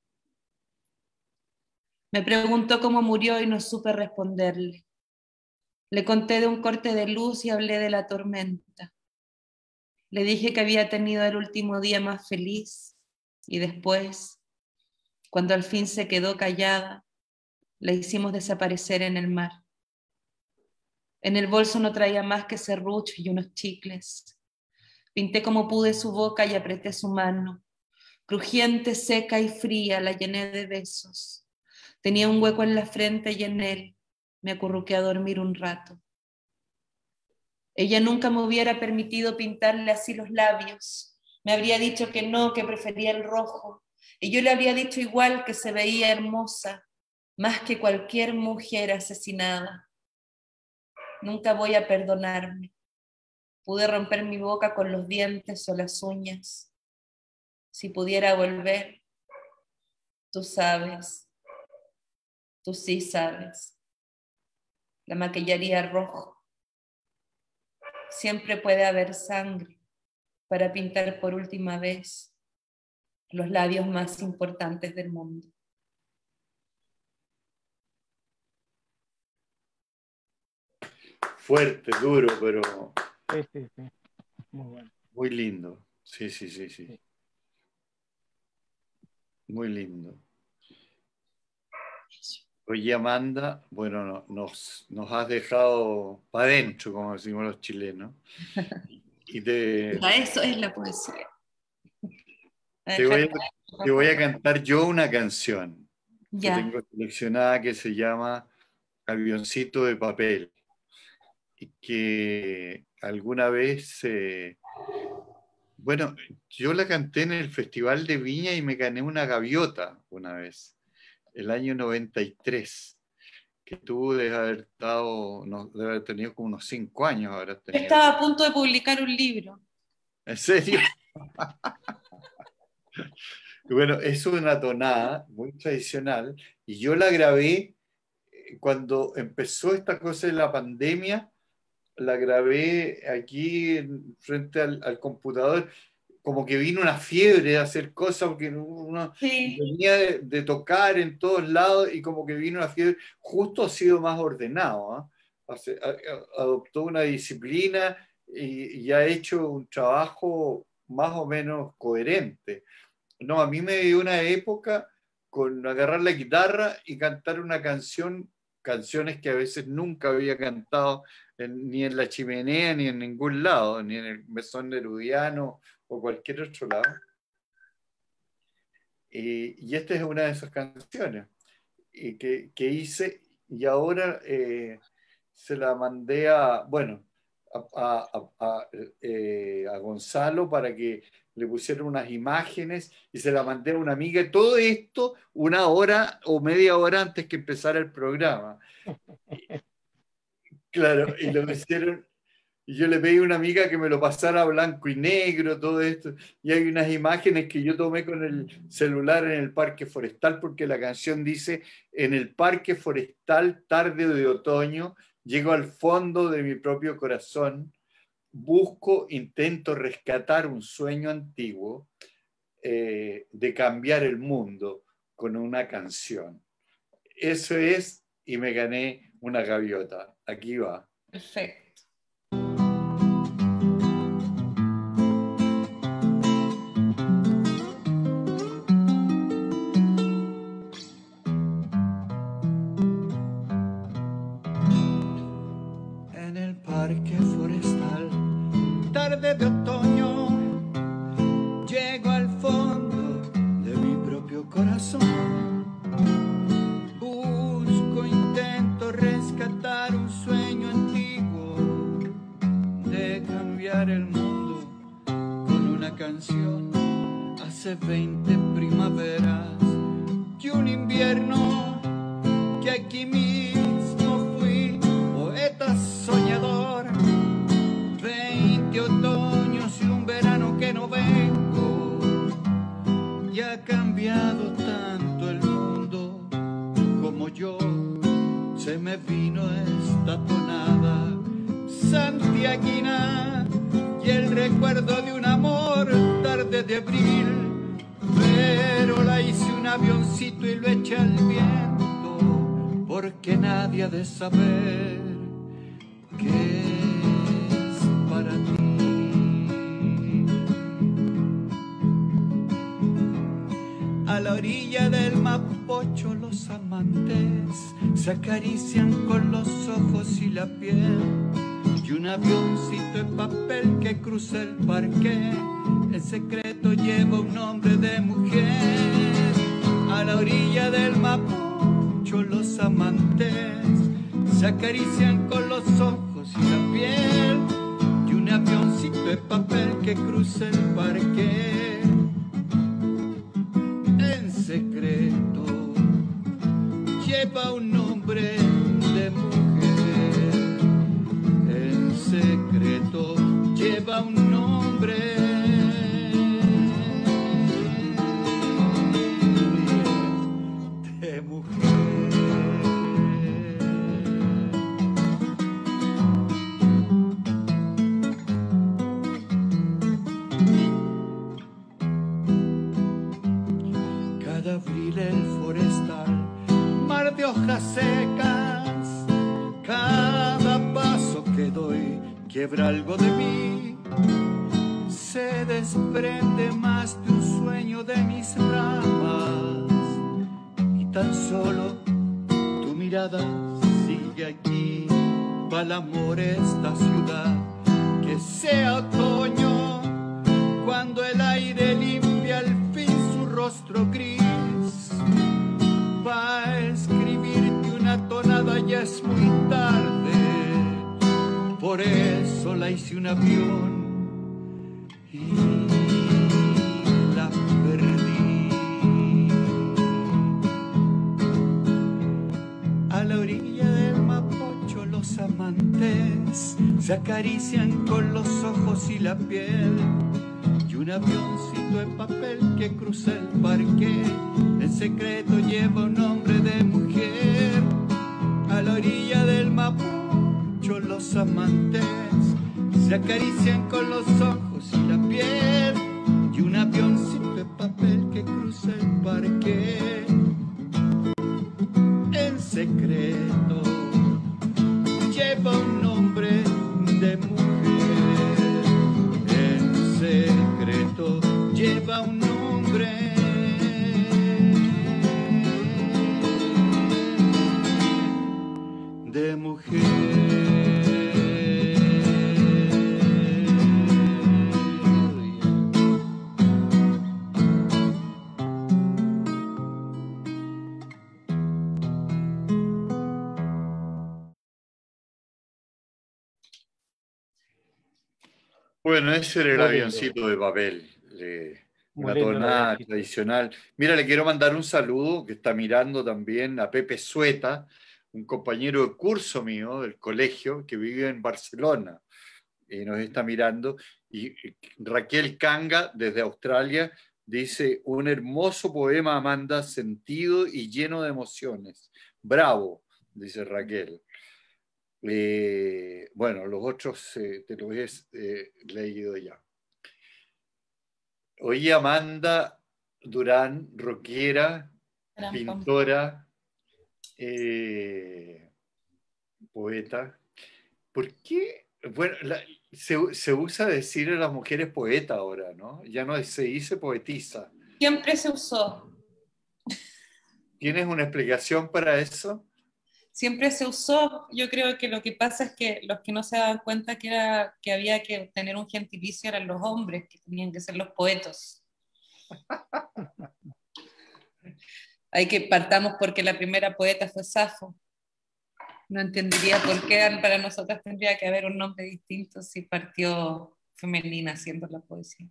Me preguntó cómo murió y no supe responderle. Le conté de un corte de luz y hablé de la tormenta. Le dije que había tenido el último día más feliz y después, cuando al fin se quedó callada, la hicimos desaparecer en el mar. En el bolso no traía más que serruchos y unos chicles. Pinté como pude su boca y apreté su mano. Crujiente, seca y fría, la llené de besos. Tenía un hueco en la frente y en él me acurruqué a dormir un rato. Ella nunca me hubiera permitido pintarle así los labios. Me habría dicho que no, que prefería el rojo. Y yo le habría dicho igual que se veía hermosa, más que cualquier mujer asesinada. Nunca voy a perdonarme. Pude romper mi boca con los dientes o las uñas. Si pudiera volver, tú sabes, tú sí sabes. La maquillaría rojo. Siempre puede haber sangre para pintar por última vez los labios más importantes del mundo. Fuerte, duro, pero Sí. Muy bueno. muy lindo. Sí. Muy lindo. Oye, Amanda, bueno, nos has dejado para adentro, como decimos los chilenos. Y Eso es la poesía. te voy a cantar yo una canción que Ya. tengo seleccionada que se llama Avioncito de papel. Y que alguna vez, bueno, yo la canté en el Festival de Viña y me gané una gaviota una vez, el año 93, que tú debes haber estado, no, debes haber tenido como unos 5 años, habrás tenido. Estaba a punto de publicar un libro. ¿En serio? Bueno, es una tonada muy tradicional y yo la grabé cuando empezó esta cosa de la pandemia. La grabé aquí frente al computador, como que vino una fiebre de hacer cosas, porque uno Sí. venía de tocar en todos lados y como que vino una fiebre. Justo ha sido más ordenado, ¿eh? Adoptó una disciplina y ha hecho un trabajo más o menos coherente. No, a mí me dio una época con agarrar la guitarra y cantar una canción, canciones que a veces nunca había cantado ni en La Chimenea, ni en ningún lado, ni en el Mesón Nerudiano o cualquier otro lado. Y esta es una de esas canciones que hice y ahora se la mandé a, bueno, a Gonzalo para que le pusiera unas imágenes y se la mandé a una amiga. Y todo esto una hora o media hora antes que empezara el programa. Claro, y lo hicieron. Y yo le pedí a una amiga que me lo pasara a blanco y negro, todo esto. Y hay unas imágenes que yo tomé con el celular en el Parque Forestal, porque la canción dice: en el Parque Forestal, tarde de otoño, llego al fondo de mi propio corazón, intento rescatar un sueño antiguo de cambiar el mundo con una canción. Eso es, y me gané una gaviota. Aquí va. Perfecto. En el parque forestal, tarde de otoño, llego al fondo de mi propio corazón. Busco, intento rescatar un sueño antiguo de cambiar el mundo con una canción. Hace 20 primaveras y un invierno que aquí mismo fui poeta soñador. 20 otoños y un verano que no vengo, y ha cambiado tanto el mundo como yo. Se me vino esta tonada santiaguina y el recuerdo de un amor tarde de abril, pero la hice un avioncito y lo eché al viento, porque nadie ha de saber que es para ti. A la orilla del Mapocho los amantes se acarician con los ojos y la piel, y un avioncito de papel que cruza el parque en secreto lleva un nombre de mujer. A la orilla del Mapocho los amantes se acarician con los ojos y la piel, y un avioncito de papel que cruza el parque en secreto lleva un nombre de mujer. En secreto lleva un nombre de mujer. Cada abril el forestal, mar de hojas secas, cada paso que doy quiebra algo de mí, se desprende más de un sueño de mis ramas, y tan solo tu mirada sigue aquí. Pa'l amor esta ciudad, que sea otoño, cuando el aire limpia al fin su rostro gris. Pa' escribirte una tonada ya es muy tarde, por eso la hice un avión y la perdí. A la orilla del Mapocho los amantes se acarician con los ojos y la piel, y un avioncito de papel que cruza el parque en secreto lleva un nombre de mujer. A la orilla del Mapocho los amantes se acarician con los ojos y la piel, y un avioncito de papel que cruza el parque en secreto lleva un nombre de mujer. En secreto lleva un nombre de mujer. Bueno, ese era el Muy avioncito de papel, Muy una lindo el tonada avioncito. tradicional. Mira, le quiero mandar un saludo que está mirando también a Pepe Sueta, un compañero de curso mío del colegio que vive en Barcelona y nos está mirando. Y Raquel Canga, desde Australia, dice: un hermoso poema, Amanda, sentido y lleno de emociones. Bravo, dice Raquel. Bueno, los otros te los he leído ya. Oye, Amanda Durán, rockera, pintora, poeta. ¿Por qué? Bueno, se usa decir a las mujeres poeta ahora, ¿no? Ya no se dice poetisa. Siempre se usó. ¿Tienes una explicación para eso? Siempre se usó. Yo creo que lo que pasa es que los que no se daban cuenta que había que tener un gentilicio eran los hombres, que tenían que ser los poetos. Hay que partamos porque la primera poeta fue Safo. No entendería por qué para nosotras tendría que haber un nombre distinto si partió femenina haciendo la poesía.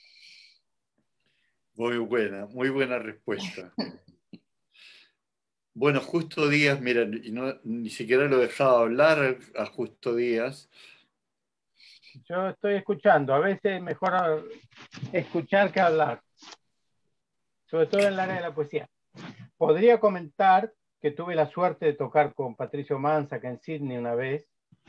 Muy buena respuesta. Bueno, Justo Díaz, mira, ni siquiera lo he dejado hablar a Justo Díaz. Yo estoy escuchando, a veces es mejor escuchar que hablar, sobre todo en el área de la poesía. Podría comentar que tuve la suerte de tocar con Patricio Manza acá en Sydney una vez,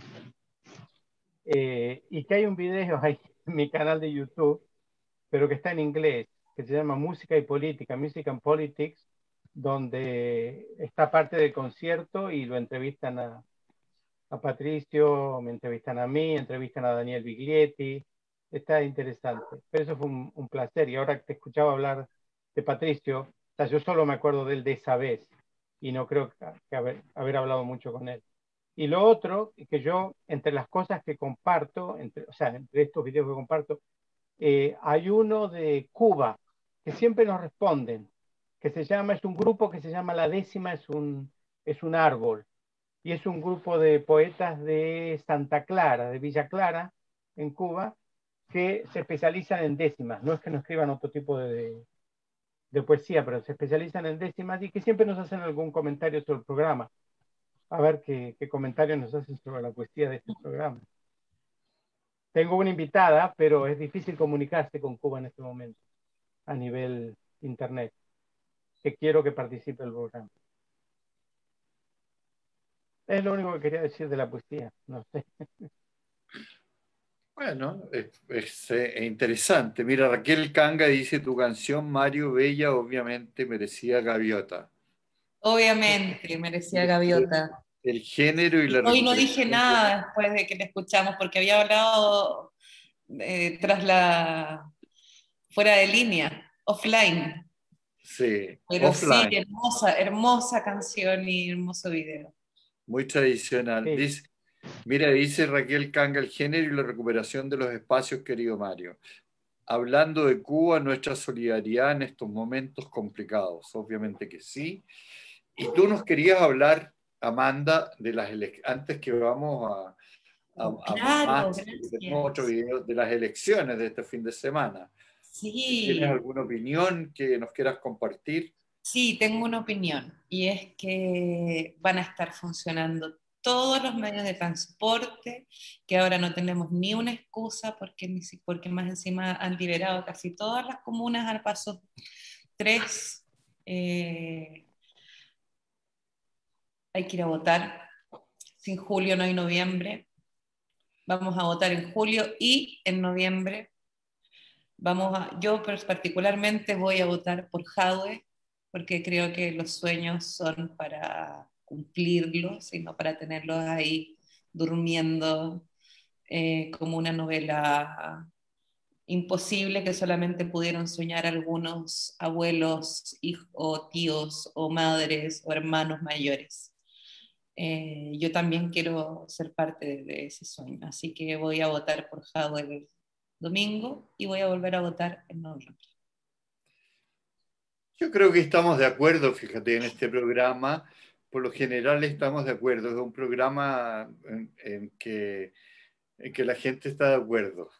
y que hay un video ahí en mi canal de YouTube, pero que está en inglés, que se llama Música y Política, Music and Politics, donde está parte del concierto y lo entrevistan a Patricio, me entrevistan a mí, entrevistan a Daniel Biglietti. Está interesante. Pero eso fue un placer. Y ahora que te escuchaba hablar de Patricio, o sea, yo solo me acuerdo de él de esa vez y no creo que haber hablado mucho con él. Y lo otro, que yo, entre las cosas que comparto, o sea, entre estos videos que comparto, hay uno de Cuba, que siempre nos responden, que es un grupo que se llama La Décima, es un árbol, y es un grupo de poetas de Santa Clara, de Villa Clara, en Cuba, que se especializan en décimas. No es que no escriban otro tipo de poesía, pero se especializan en décimas y que siempre nos hacen algún comentario sobre el programa. A ver qué comentarios nos hacen sobre la poesía de este programa. Tengo una invitada, pero es difícil comunicarse con Cuba en este momento, a nivel internet, que quiero que participe del programa. Es lo único que quería decir de la poesía, no sé. Bueno, es interesante. Mira, Raquel Canga dice, tu canción Mario Bella obviamente merecía gaviota. Obviamente, merecía gaviota. El género y la Hoy no dije recuperación. nada después de que la escuchamos, porque había hablado fuera de línea, offline. Sí, Pero sí, offline. hermosa, hermosa canción y hermoso video. Muy tradicional. Sí. Dice Raquel Canga, el género y la recuperación de los espacios, querido Mario. Hablando de Cuba, nuestra solidaridad en estos momentos complicados. Obviamente que sí. Y tú nos querías hablar, Amanda, de las antes que vamos Claro, más, tenemos otro gracias. video de las elecciones de este fin de semana. ¿Tienes Sí, alguna opinión que nos quieras compartir? sí, tengo una opinión, y es que van a estar funcionando todos los medios de transporte, que ahora no tenemos ni una excusa porque más encima han liberado casi todas las comunas al paso 3. Hay que ir a votar. Sin julio no hay noviembre. Vamos a votar en julio y en noviembre. Yo particularmente voy a votar por Jadwe, porque creo que los sueños son para cumplirlos y no para tenerlos ahí durmiendo como una novela imposible que solamente pudieron soñar algunos abuelos o tíos o madres o hermanos mayores. Yo también quiero ser parte de ese sueño, así que voy a votar por Jadwe el domingo y voy a volver a votar en noviembre. Yo creo que estamos de acuerdo, fíjate, en este programa. Por lo general estamos de acuerdo. Es un programa en que la gente está de acuerdo.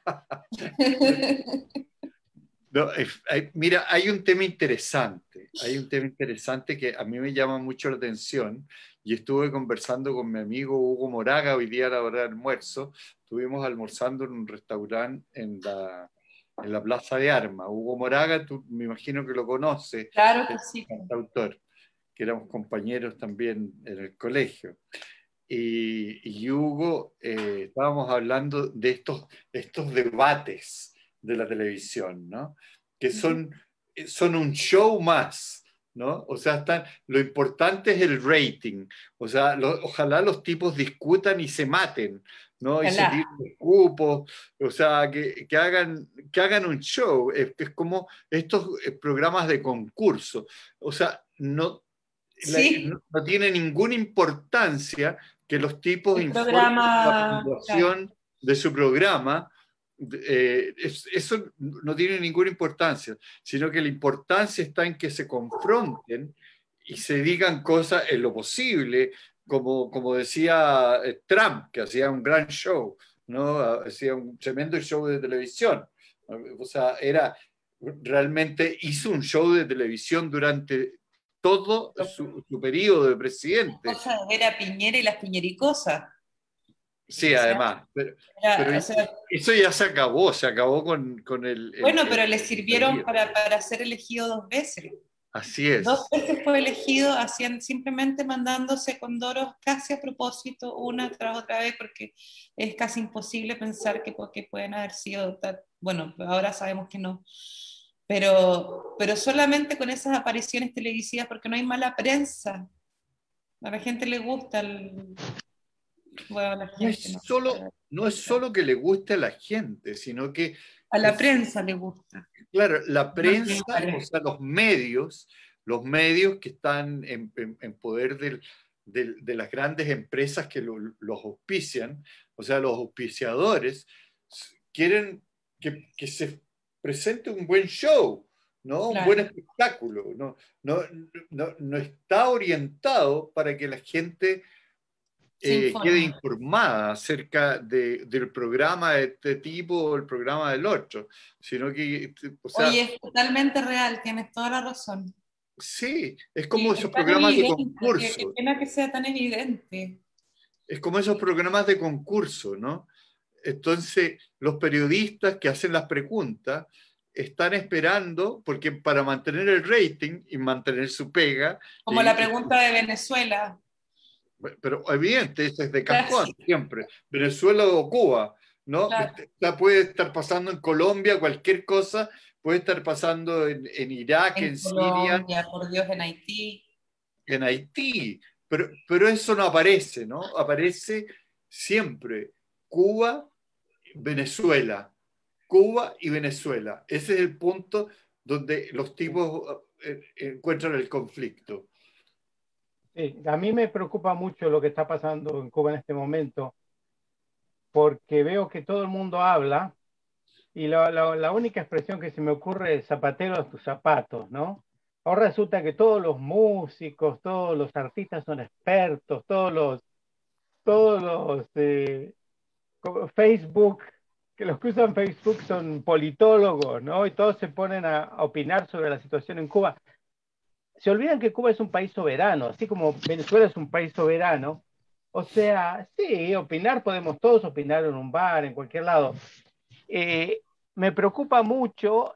No, mira, hay un tema interesante que a mí me llama mucho la atención y estuve conversando con mi amigo Hugo Moraga hoy día a la hora de almuerzo. Estuvimos almorzando en un restaurante en la Plaza de Armas. Hugo Moraga, tú me imagino que lo conoces, Claro que es sí. cantautor, que éramos compañeros también en el colegio. y Hugo, estábamos hablando de estos debates de la televisión, ¿no? Que son un show más, ¿no? O sea, lo importante es el rating. O sea, ojalá los tipos discutan y se maten, ¿no? Y se Ojalá. tiren cupos, o sea, que hagan un show. Es como estos programas de concurso. O sea, Sí, no tiene ninguna importancia que los tipos el informen la programa, claro. puntuación de su programa. Eso no tiene ninguna importancia, sino que la importancia está en que se confronten y se digan cosas en lo posible, como decía Trump, que hacía un gran show, ¿no? Hacía un tremendo show de televisión. O sea, realmente hizo un show de televisión durante todo su periodo de presidente. Cosa de ver a Piñera y las piñericosas. Sí, O sea, además, pero o sea, eso ya se acabó con bueno, pero le sirvieron para ser elegido 2 veces. Así 2 es. veces fue elegido simplemente mandándose condoros casi a propósito, una tras otra vez, porque es casi imposible pensar que pueden haber sido, bueno, ahora sabemos que no, pero solamente con esas apariciones televisivas, porque no hay mala prensa. A la gente le gusta bueno, a la gente no. No es solo que le guste a la gente, sino que A la prensa le gusta. claro, la prensa, Vale. o sea, los medios que están en poder de las grandes empresas que los auspician, o sea, los auspiciadores, quieren que se presente un buen show, ¿no? Un Claro. buen espectáculo. No está orientado para que la gente quede informada acerca del programa de este tipo o el programa del otro, sino que, o sea, Oye, es totalmente real, tienes toda la razón. sí, es como Sí, esos es tan programas de evidente, concurso, qué pena que sea tan evidente. es como esos programas de concurso, ¿no? Entonces, los periodistas que hacen las preguntas están esperando, porque para mantener el rating y mantener su pega, Como la pregunta de Venezuela. pero evidente, eso es de Claro, cajón, sí. siempre, Venezuela o Cuba, ¿no? Claro. Puede estar pasando en Colombia, cualquier cosa, puede estar pasando en Irak, en Siria, Colombia, por Dios, en Haití. en Haití, pero eso no aparece, ¿no? Aparece siempre Cuba, Venezuela, Cuba y Venezuela. Ese es el punto donde los tipos encuentran el conflicto. Sí, a mí me preocupa mucho lo que está pasando en Cuba en este momento, porque veo que todo el mundo habla y la única expresión que se me ocurre es zapatero a tus zapatos, ¿no? Ahora resulta que todos los músicos, todos los artistas son expertos, todos los Facebook, que los que usan Facebook son politólogos, ¿no? Y todos se ponen a opinar sobre la situación en Cuba. Se olvidan que Cuba es un país soberano, así como Venezuela es un país soberano. O sea, sí, opinar, podemos todos opinar en un bar, en cualquier lado. Me preocupa mucho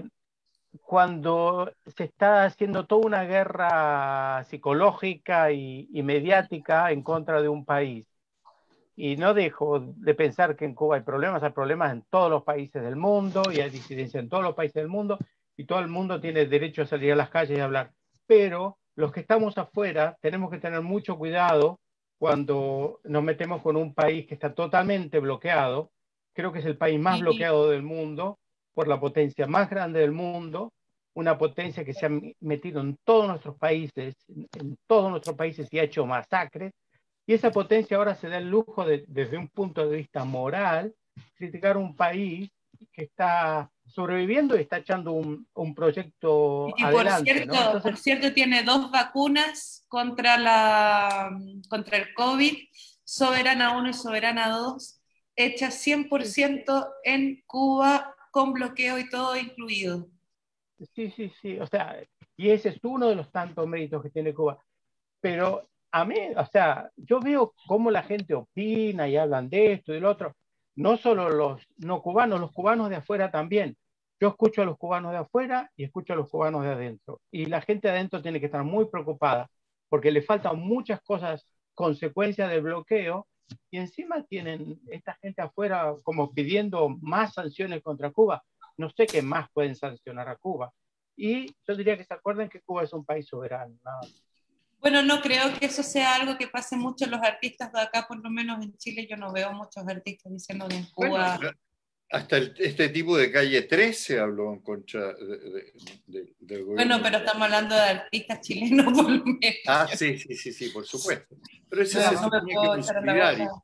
cuando se está haciendo toda una guerra psicológica y mediática en contra de un país. Y no dejo de pensar que en Cuba hay problemas en todos los países del mundo y hay disidencia en todos los países del mundo y todo el mundo tiene derecho a salir a las calles y hablar. Pero los que estamos afuera tenemos que tener mucho cuidado cuando nos metemos con un país que está totalmente bloqueado. Creo que es el país más bloqueado del mundo por la potencia más grande del mundo, una potencia que se ha metido en todos nuestros países y ha hecho masacres. Y esa potencia ahora se da el lujo desde un punto de vista moral, criticar un país que está sobreviviendo y está echando un proyecto Y adelante, ¿no? Entonces, por cierto, tiene 2 vacunas contra el COVID, Soberana 1 y Soberana 2, hechas 100% en Cuba, con bloqueo y todo incluido. Sí, o sea, y ese es uno de los tantos méritos que tiene Cuba. Pero a mí, o sea, yo veo cómo la gente opina y hablan de esto y de lo otro. No solo los no cubanos, los cubanos de afuera también. Yo escucho a los cubanos de afuera y escucho a los cubanos de adentro. Y la gente de adentro tiene que estar muy preocupada porque le faltan muchas cosas consecuencia del bloqueo, y encima tienen esta gente afuera como pidiendo más sanciones contra Cuba. No sé qué más pueden sancionar a Cuba. Y yo diría que se acuerden que Cuba es un país soberano, nada más. Bueno, no creo que eso sea algo que pase mucho en los artistas de acá, por lo menos en Chile yo no veo muchos artistas diciendo que en Cuba... Bueno, hasta este tipo de Calle 13 habló en contra del gobierno. Bueno, pero estamos hablando de artistas chilenos, por lo menos. Ah, sí, por supuesto. Pero ese No, se no me supone que puedo es un echar a la solidario. boca.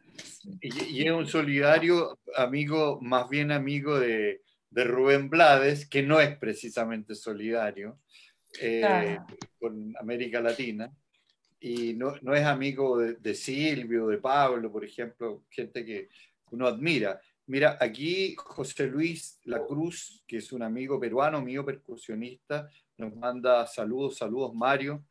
Y es un solidario amigo, más bien amigo de Rubén Blades, que no es precisamente solidario Claro. con América Latina. Y no es amigo de Silvio, de Pablo, por ejemplo, gente que uno admira. Mira, aquí José Luis La Cruz, que es un amigo peruano mío, percusionista, nos manda saludos, Mario.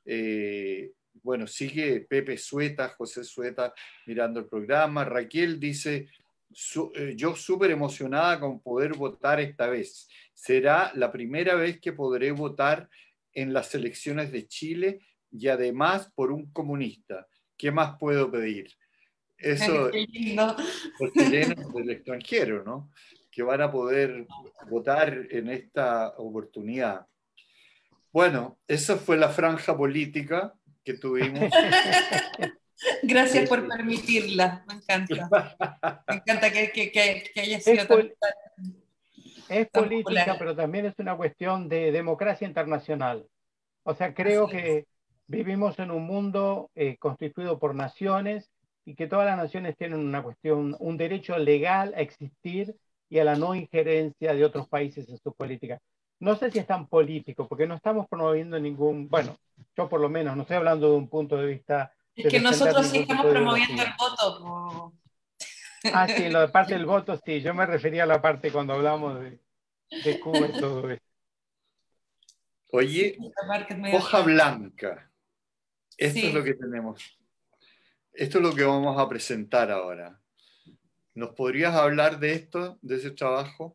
Bueno, sigue Pepe Sueta, José Sueta, mirando el programa. Raquel dice, yo súper emocionada con poder votar esta vez. Será la primera vez que podré votar en las elecciones de Chile y además por un comunista. ¿Qué más puedo pedir? Eso, Qué lindo. los chilenos del extranjero, ¿no? Que van a poder votar en esta oportunidad. Bueno, esa fue la franja política que tuvimos. Gracias por permitirla, me encanta. Me encanta que haya sido tan... Es tan política, popular. pero también es una cuestión de democracia internacional. O sea, creo Así es. que vivimos en un mundo constituido por naciones y que todas las naciones tienen una cuestión, un derecho legal a existir y a la no injerencia de otros países en su política. No sé si es tan político, porque no estamos promoviendo ningún, bueno, yo por lo menos no estoy hablando de un punto de vista Es de que defender nosotros sí ningún estamos tipo de promoviendo el ideología. voto. Po. Ah, sí, la parte del voto, sí, yo me refería a la parte cuando hablamos de Cuba y todo eso. Oye, Esta parte es medio hoja fea. blanca. Esto Sí. es lo que tenemos. Esto es lo que vamos a presentar ahora. ¿Nos podrías hablar de esto, de ese trabajo?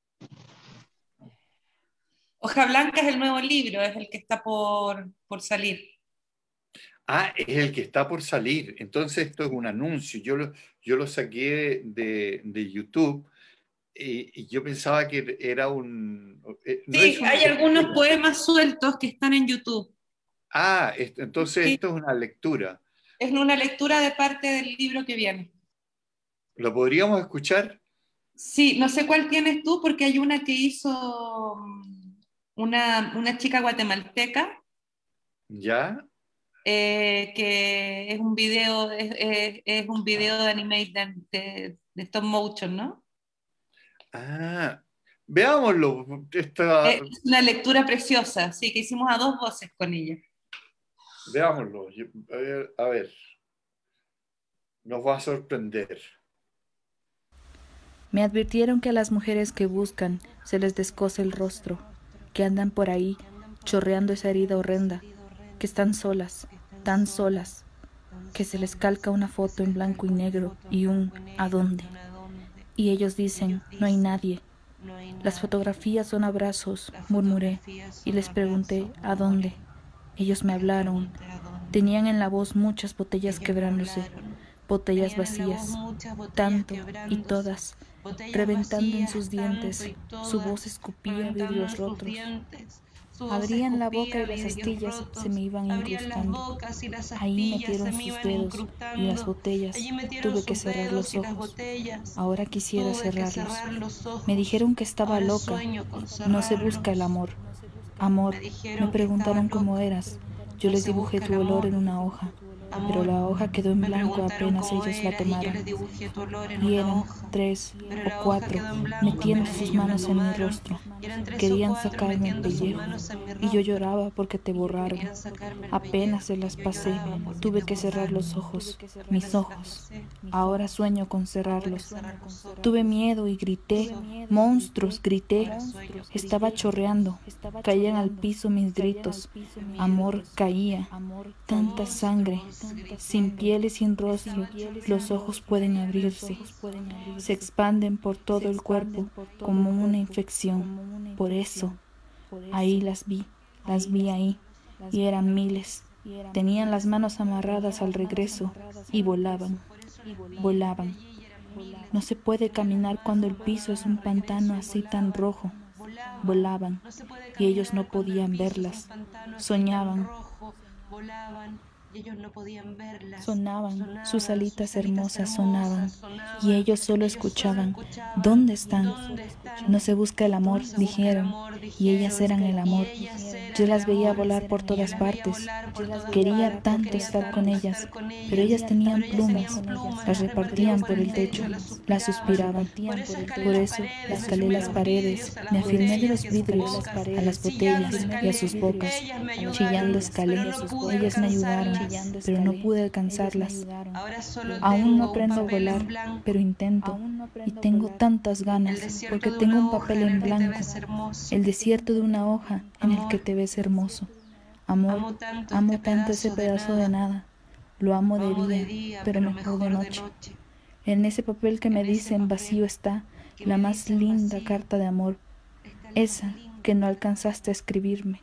Hoja Blanca es el nuevo libro, es el que está por salir. Ah, es el que está por salir. Entonces esto es un anuncio. Yo lo saqué de YouTube y yo pensaba que era un... no Sí, es una hay algunos lectura. poemas sueltos que están en YouTube. Ah, entonces Sí. esto es una lectura. Es una lectura de parte del libro que viene. ¿Lo podríamos escuchar? Sí, no sé cuál tienes tú, porque hay una que hizo una chica guatemalteca, ¿Ya? que es un video, es un video de animation, de stop motion, ¿no? Ah, veámoslo. Es una lectura preciosa, sí, que hicimos a dos voces con ella. Veámoslo. A ver, nos va a sorprender. Me advirtieron que a las mujeres que buscan se les descoce el rostro, que andan por ahí chorreando esa herida horrenda, que están solas, tan solas, que se les calca una foto en blanco y negro y un ¿a dónde? Y ellos dicen, no hay nadie. Las fotografías son abrazos, murmuré, y les pregunté, ¿a dónde? Ellos me hablaron. Tenían en la voz muchas botellas quebrándose, botellas vacías, tanto y todas, reventando en sus dientes, su voz escupía vidrios rotos. Abrían la boca y las astillas se me iban incrustando. Ahí metieron sus dedos y las botellas. Tuve que cerrar los ojos. Ahora quisiera cerrarlos. Me dijeron que estaba loca. No se busca el amor. Amor, me preguntaron cómo eras. Yo les dibujé tu olor en una hoja. Pero la hoja quedó en blanco apenas ellos la tomaron. Y eran 3 o 4 metiendo sus manos en mi rostro. Querían sacarme el pellejo. Y yo lloraba porque te borraron. Apenas se las pasé, tuve que cerrar los ojos, mis ojos. Ahora sueño con cerrarlos. Tuve miedo y grité. Monstruos, grité. Estaba chorreando. Caían al piso mis gritos. Amor caía. Tanta sangre. Sin piel y sin rostro, los ojos pueden abrirse. Se expanden por todo el cuerpo como una infección. Por eso, ahí las vi ahí. Y eran miles, Tenían las manos amarradas al regreso y volaban, volaban. No se puede caminar cuando el piso es un pantano así tan rojo. Volaban y ellos no podían verlas. Soñaban. Sonaban, sus alitas hermosas sonaban, y ellos solo escuchaban. ¿Dónde están? No se busca el amor, dijeron, y ellas eran el amor. Yo las veía volar por todas partes. Quería tanto estar con ellas, pero ellas tenían plumas, las repartían por el techo, las suspiraban. Por eso escalé las paredes, me afirmé de los vidrios a las botellas y a sus bocas. Chillando escalé, ellas me ayudaron, pero no pude alcanzarlas. Aún no aprendo a volar, pero intento, y tengo tantas ganas, porque tengo un papel en blanco, el desierto de una hoja en el que te ves hermoso. Amor, amo tanto ese pedazo de nada, lo amo de día, pero mejor de noche. En ese papel que me dicen vacío está la más linda carta de amor, esa que no alcanzaste a escribirme.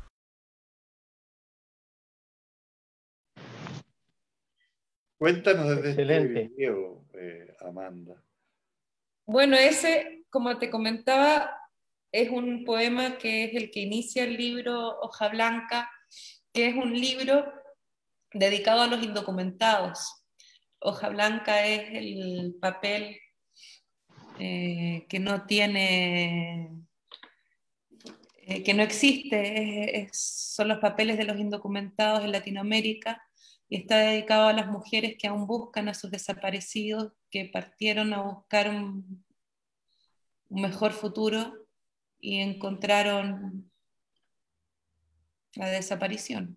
Cuéntanos desde Excelente. este video, Amanda. Bueno, ese, como te comentaba, es un poema que es el que inicia el libro Hoja Blanca, que es un libro dedicado a los indocumentados. Hoja Blanca es el papel que no tiene, que no existe, son los papeles de los indocumentados en Latinoamérica, y está dedicado a las mujeres que aún buscan a sus desaparecidos, que partieron a buscar un mejor futuro y encontraron la desaparición.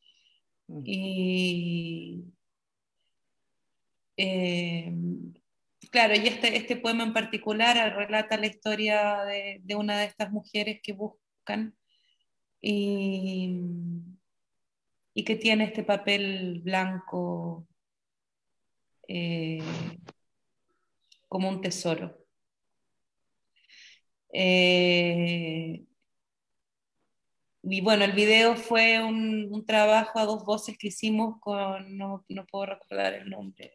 Y claro, y este poema en particular relata la historia de una de estas mujeres que buscan y que tiene este papel blanco como un tesoro. Y bueno, el video fue un trabajo a dos voces que hicimos con, no puedo recordar el nombre,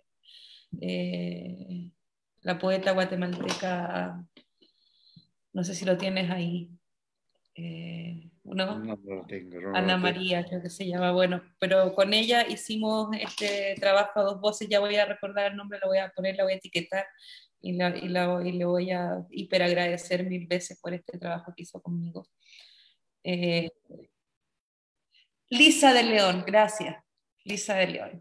la poeta guatemalteca, no sé si lo tienes ahí, ¿no? No lo tengo, no Ana lo tengo. María, creo que se llama, bueno, pero con ella hicimos este trabajo a dos voces, ya voy a recordar el nombre, lo voy a poner, la voy a etiquetar y le voy a hiper agradecer 1000 veces por este trabajo que hizo conmigo. Lisa de León, gracias, Lisa de León.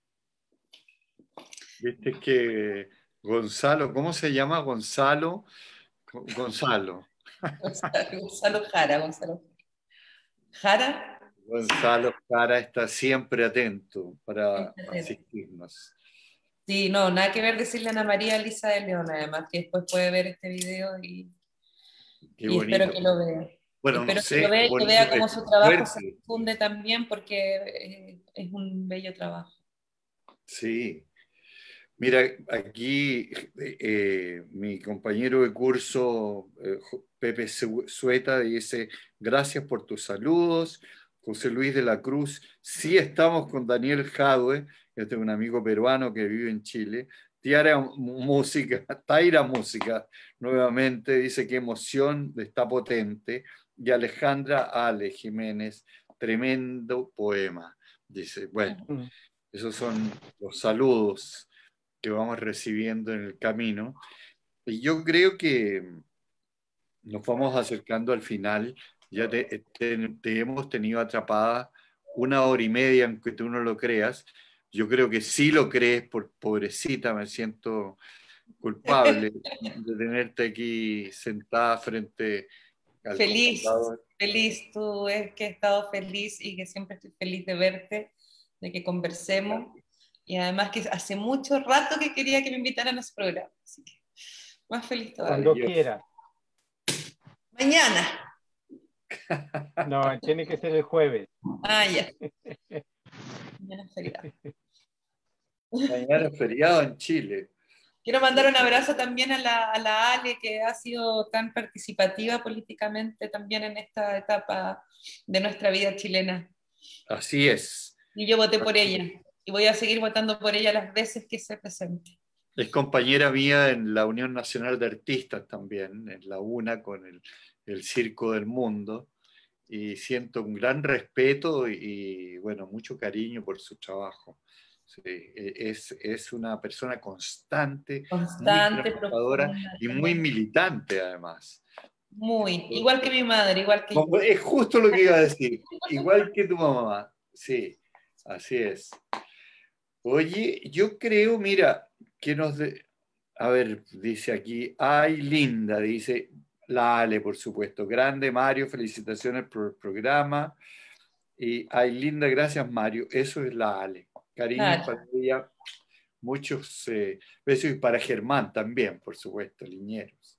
Viste que Gonzalo, ¿cómo se llama Gonzalo? Gonzalo. Gonzalo Jara, Jara. Gonzalo Jara está siempre atento para asistirnos. Sí, no, nada que ver decirle a Ana María Lisa de León, además, que después puede ver este video y espero que lo vea. Bueno, espero no sé, que lo vea y que vea cómo su trabajo se difunde también, porque es un bello trabajo. Sí. Mira, aquí mi compañero de curso, Pepe Sueta, dice, gracias por tus saludos. José Luis de la Cruz, sí estamos con Daniel Jadwe, este es un amigo peruano que vive en Chile. Taira Música, nuevamente, dice qué emoción, está potente. Y Alejandra Ale Jiménez, tremendo poema. Dice, bueno, esos son los saludos que vamos recibiendo en el camino. Y yo creo que nos vamos acercando al final. Ya te hemos tenido atrapada 1 hora y media, aunque tú no lo creas. Yo creo que sí lo crees, por pobrecita, me siento culpable de tenerte aquí sentada frente al computador. Feliz, tú es que he estado feliz y que siempre estoy feliz de verte, de que conversemos. Y además que hace mucho rato que quería que me invitaran a su programa. Así que más feliz todavía. Cuando quiera. Mañana. No, tiene que ser el jueves. Ah, ya. Mañana es feriado. Mañana es feriado en Chile. Quiero mandar un abrazo también a la Ale, que ha sido tan participativa políticamente también en esta etapa de nuestra vida chilena. Así es. Y yo voté por ella. Y voy a seguir votando por ella las veces que se presente. Es compañera mía en la Unión Nacional de Artistas también, en la UNA, con el Circo del Mundo, y siento un gran respeto y bueno, mucho cariño por su trabajo. Sí, es una persona constante, muy Constante, trabajadora profunda. y muy militante además. Muy. Igual que mi madre, igual que yo. Es justo lo que iba a decir, igual que tu mamá. Sí, así es. Oye, yo creo, mira, que a ver, dice aquí, ay, linda, dice la Ale, por supuesto. Grande, Mario, felicitaciones por el programa. Y ay, linda, gracias, Mario. Eso es la Ale. Cariños Claro. para ella, muchos besos y para Germán también, por supuesto, Liñeros.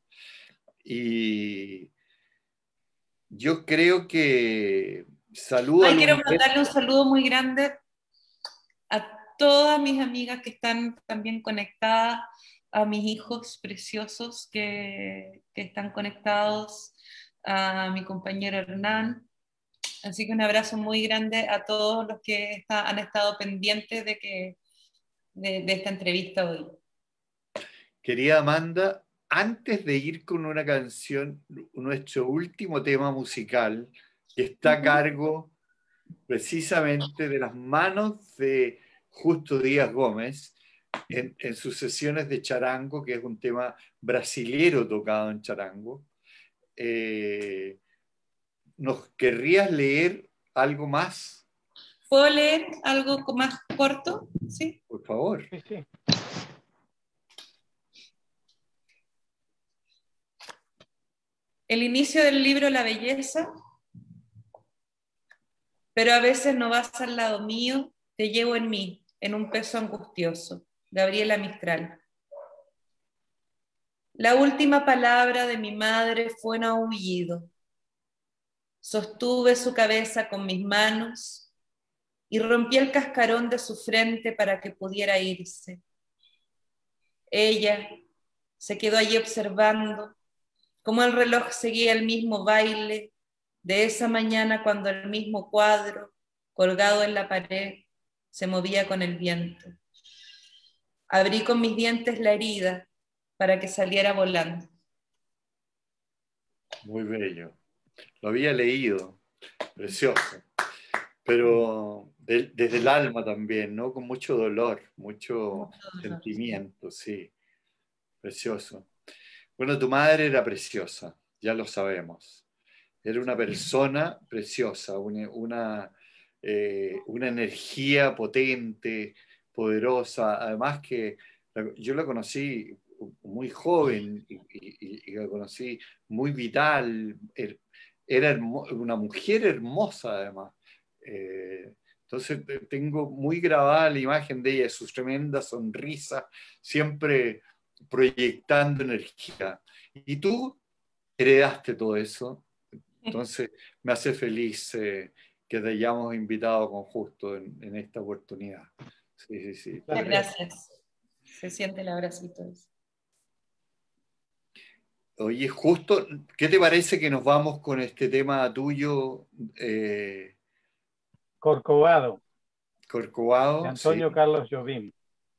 Y yo creo que saludo Ay, al quiero universo. mandarle un saludo muy grande a todas mis amigas que están también conectadas, a mis hijos preciosos que están conectados, a mi compañero Hernán. Así que un abrazo muy grande a todos los que han estado pendientes de esta entrevista hoy. Querida Amanda, antes de ir con una canción, nuestro último tema musical, que está a cargo precisamente de las manos de Justo Díaz Gómez, en sus sesiones de charango, que es un tema brasilero tocado en charango. ¿Nos querrías leer algo más? ¿Puedo leer algo más corto? Sí. Por favor. Sí, sí. El inicio del libro La belleza, pero a veces no vas al lado mío, te llevo en mí, en un peso angustioso. Gabriela Mistral. La última palabra de mi madre fue un aullido. Sostuve su cabeza con mis manos y rompí el cascarón de su frente para que pudiera irse. Ella se quedó allí observando cómo el reloj seguía el mismo baile de esa mañana cuando el mismo cuadro, colgado en la pared, se movía con el viento. Abrí con mis dientes la herida para que saliera volando. Muy bello. Lo había leído. Precioso. Pero desde el alma también, ¿no? Con mucho dolor, mucho sentimiento, sí. Precioso. Bueno, tu madre era preciosa, ya lo sabemos. Era una persona preciosa, una energía potente, poderosa. Además que yo la conocí muy joven y la conocí muy vital. Era una mujer hermosa, además. Entonces tengo muy grabada la imagen de ella, su tremenda sonrisa, siempre proyectando energía. Y tú heredaste todo eso. Entonces me hace feliz que te hayamos invitado con Justo en esta oportunidad. Sí, sí, sí. Muchas gracias. Se siente el abracito. Oye, Justo, ¿qué te parece que nos vamos con este tema tuyo? Corcovado, Corcovado. de Antonio Sí. Carlos Jobim.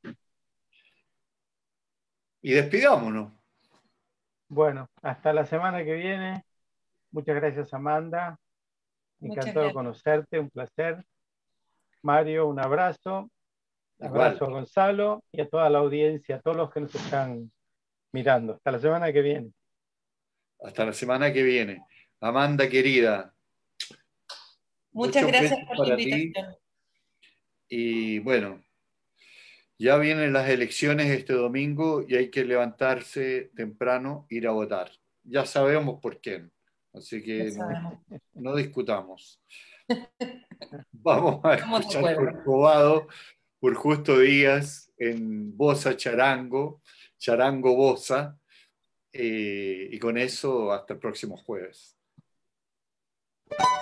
Y despidámonos. Bueno, hasta la semana que viene. Muchas gracias, Amanda. Encantado de conocerte, un placer. Mario, un abrazo. Abrazo a Gonzalo y a toda la audiencia, a todos los que nos están mirando. Hasta la semana que viene. Hasta la semana que viene. Amanda, querida. Muchas gracias por la invitación. Y bueno, ya vienen las elecciones este domingo y hay que levantarse temprano, ir a votar. Ya sabemos por qué. Así que no discutamos. Vamos a escuchar Corcovado por Justo Díaz en Bossa Charango, Charango Bossa. Y con eso hasta el próximo jueves.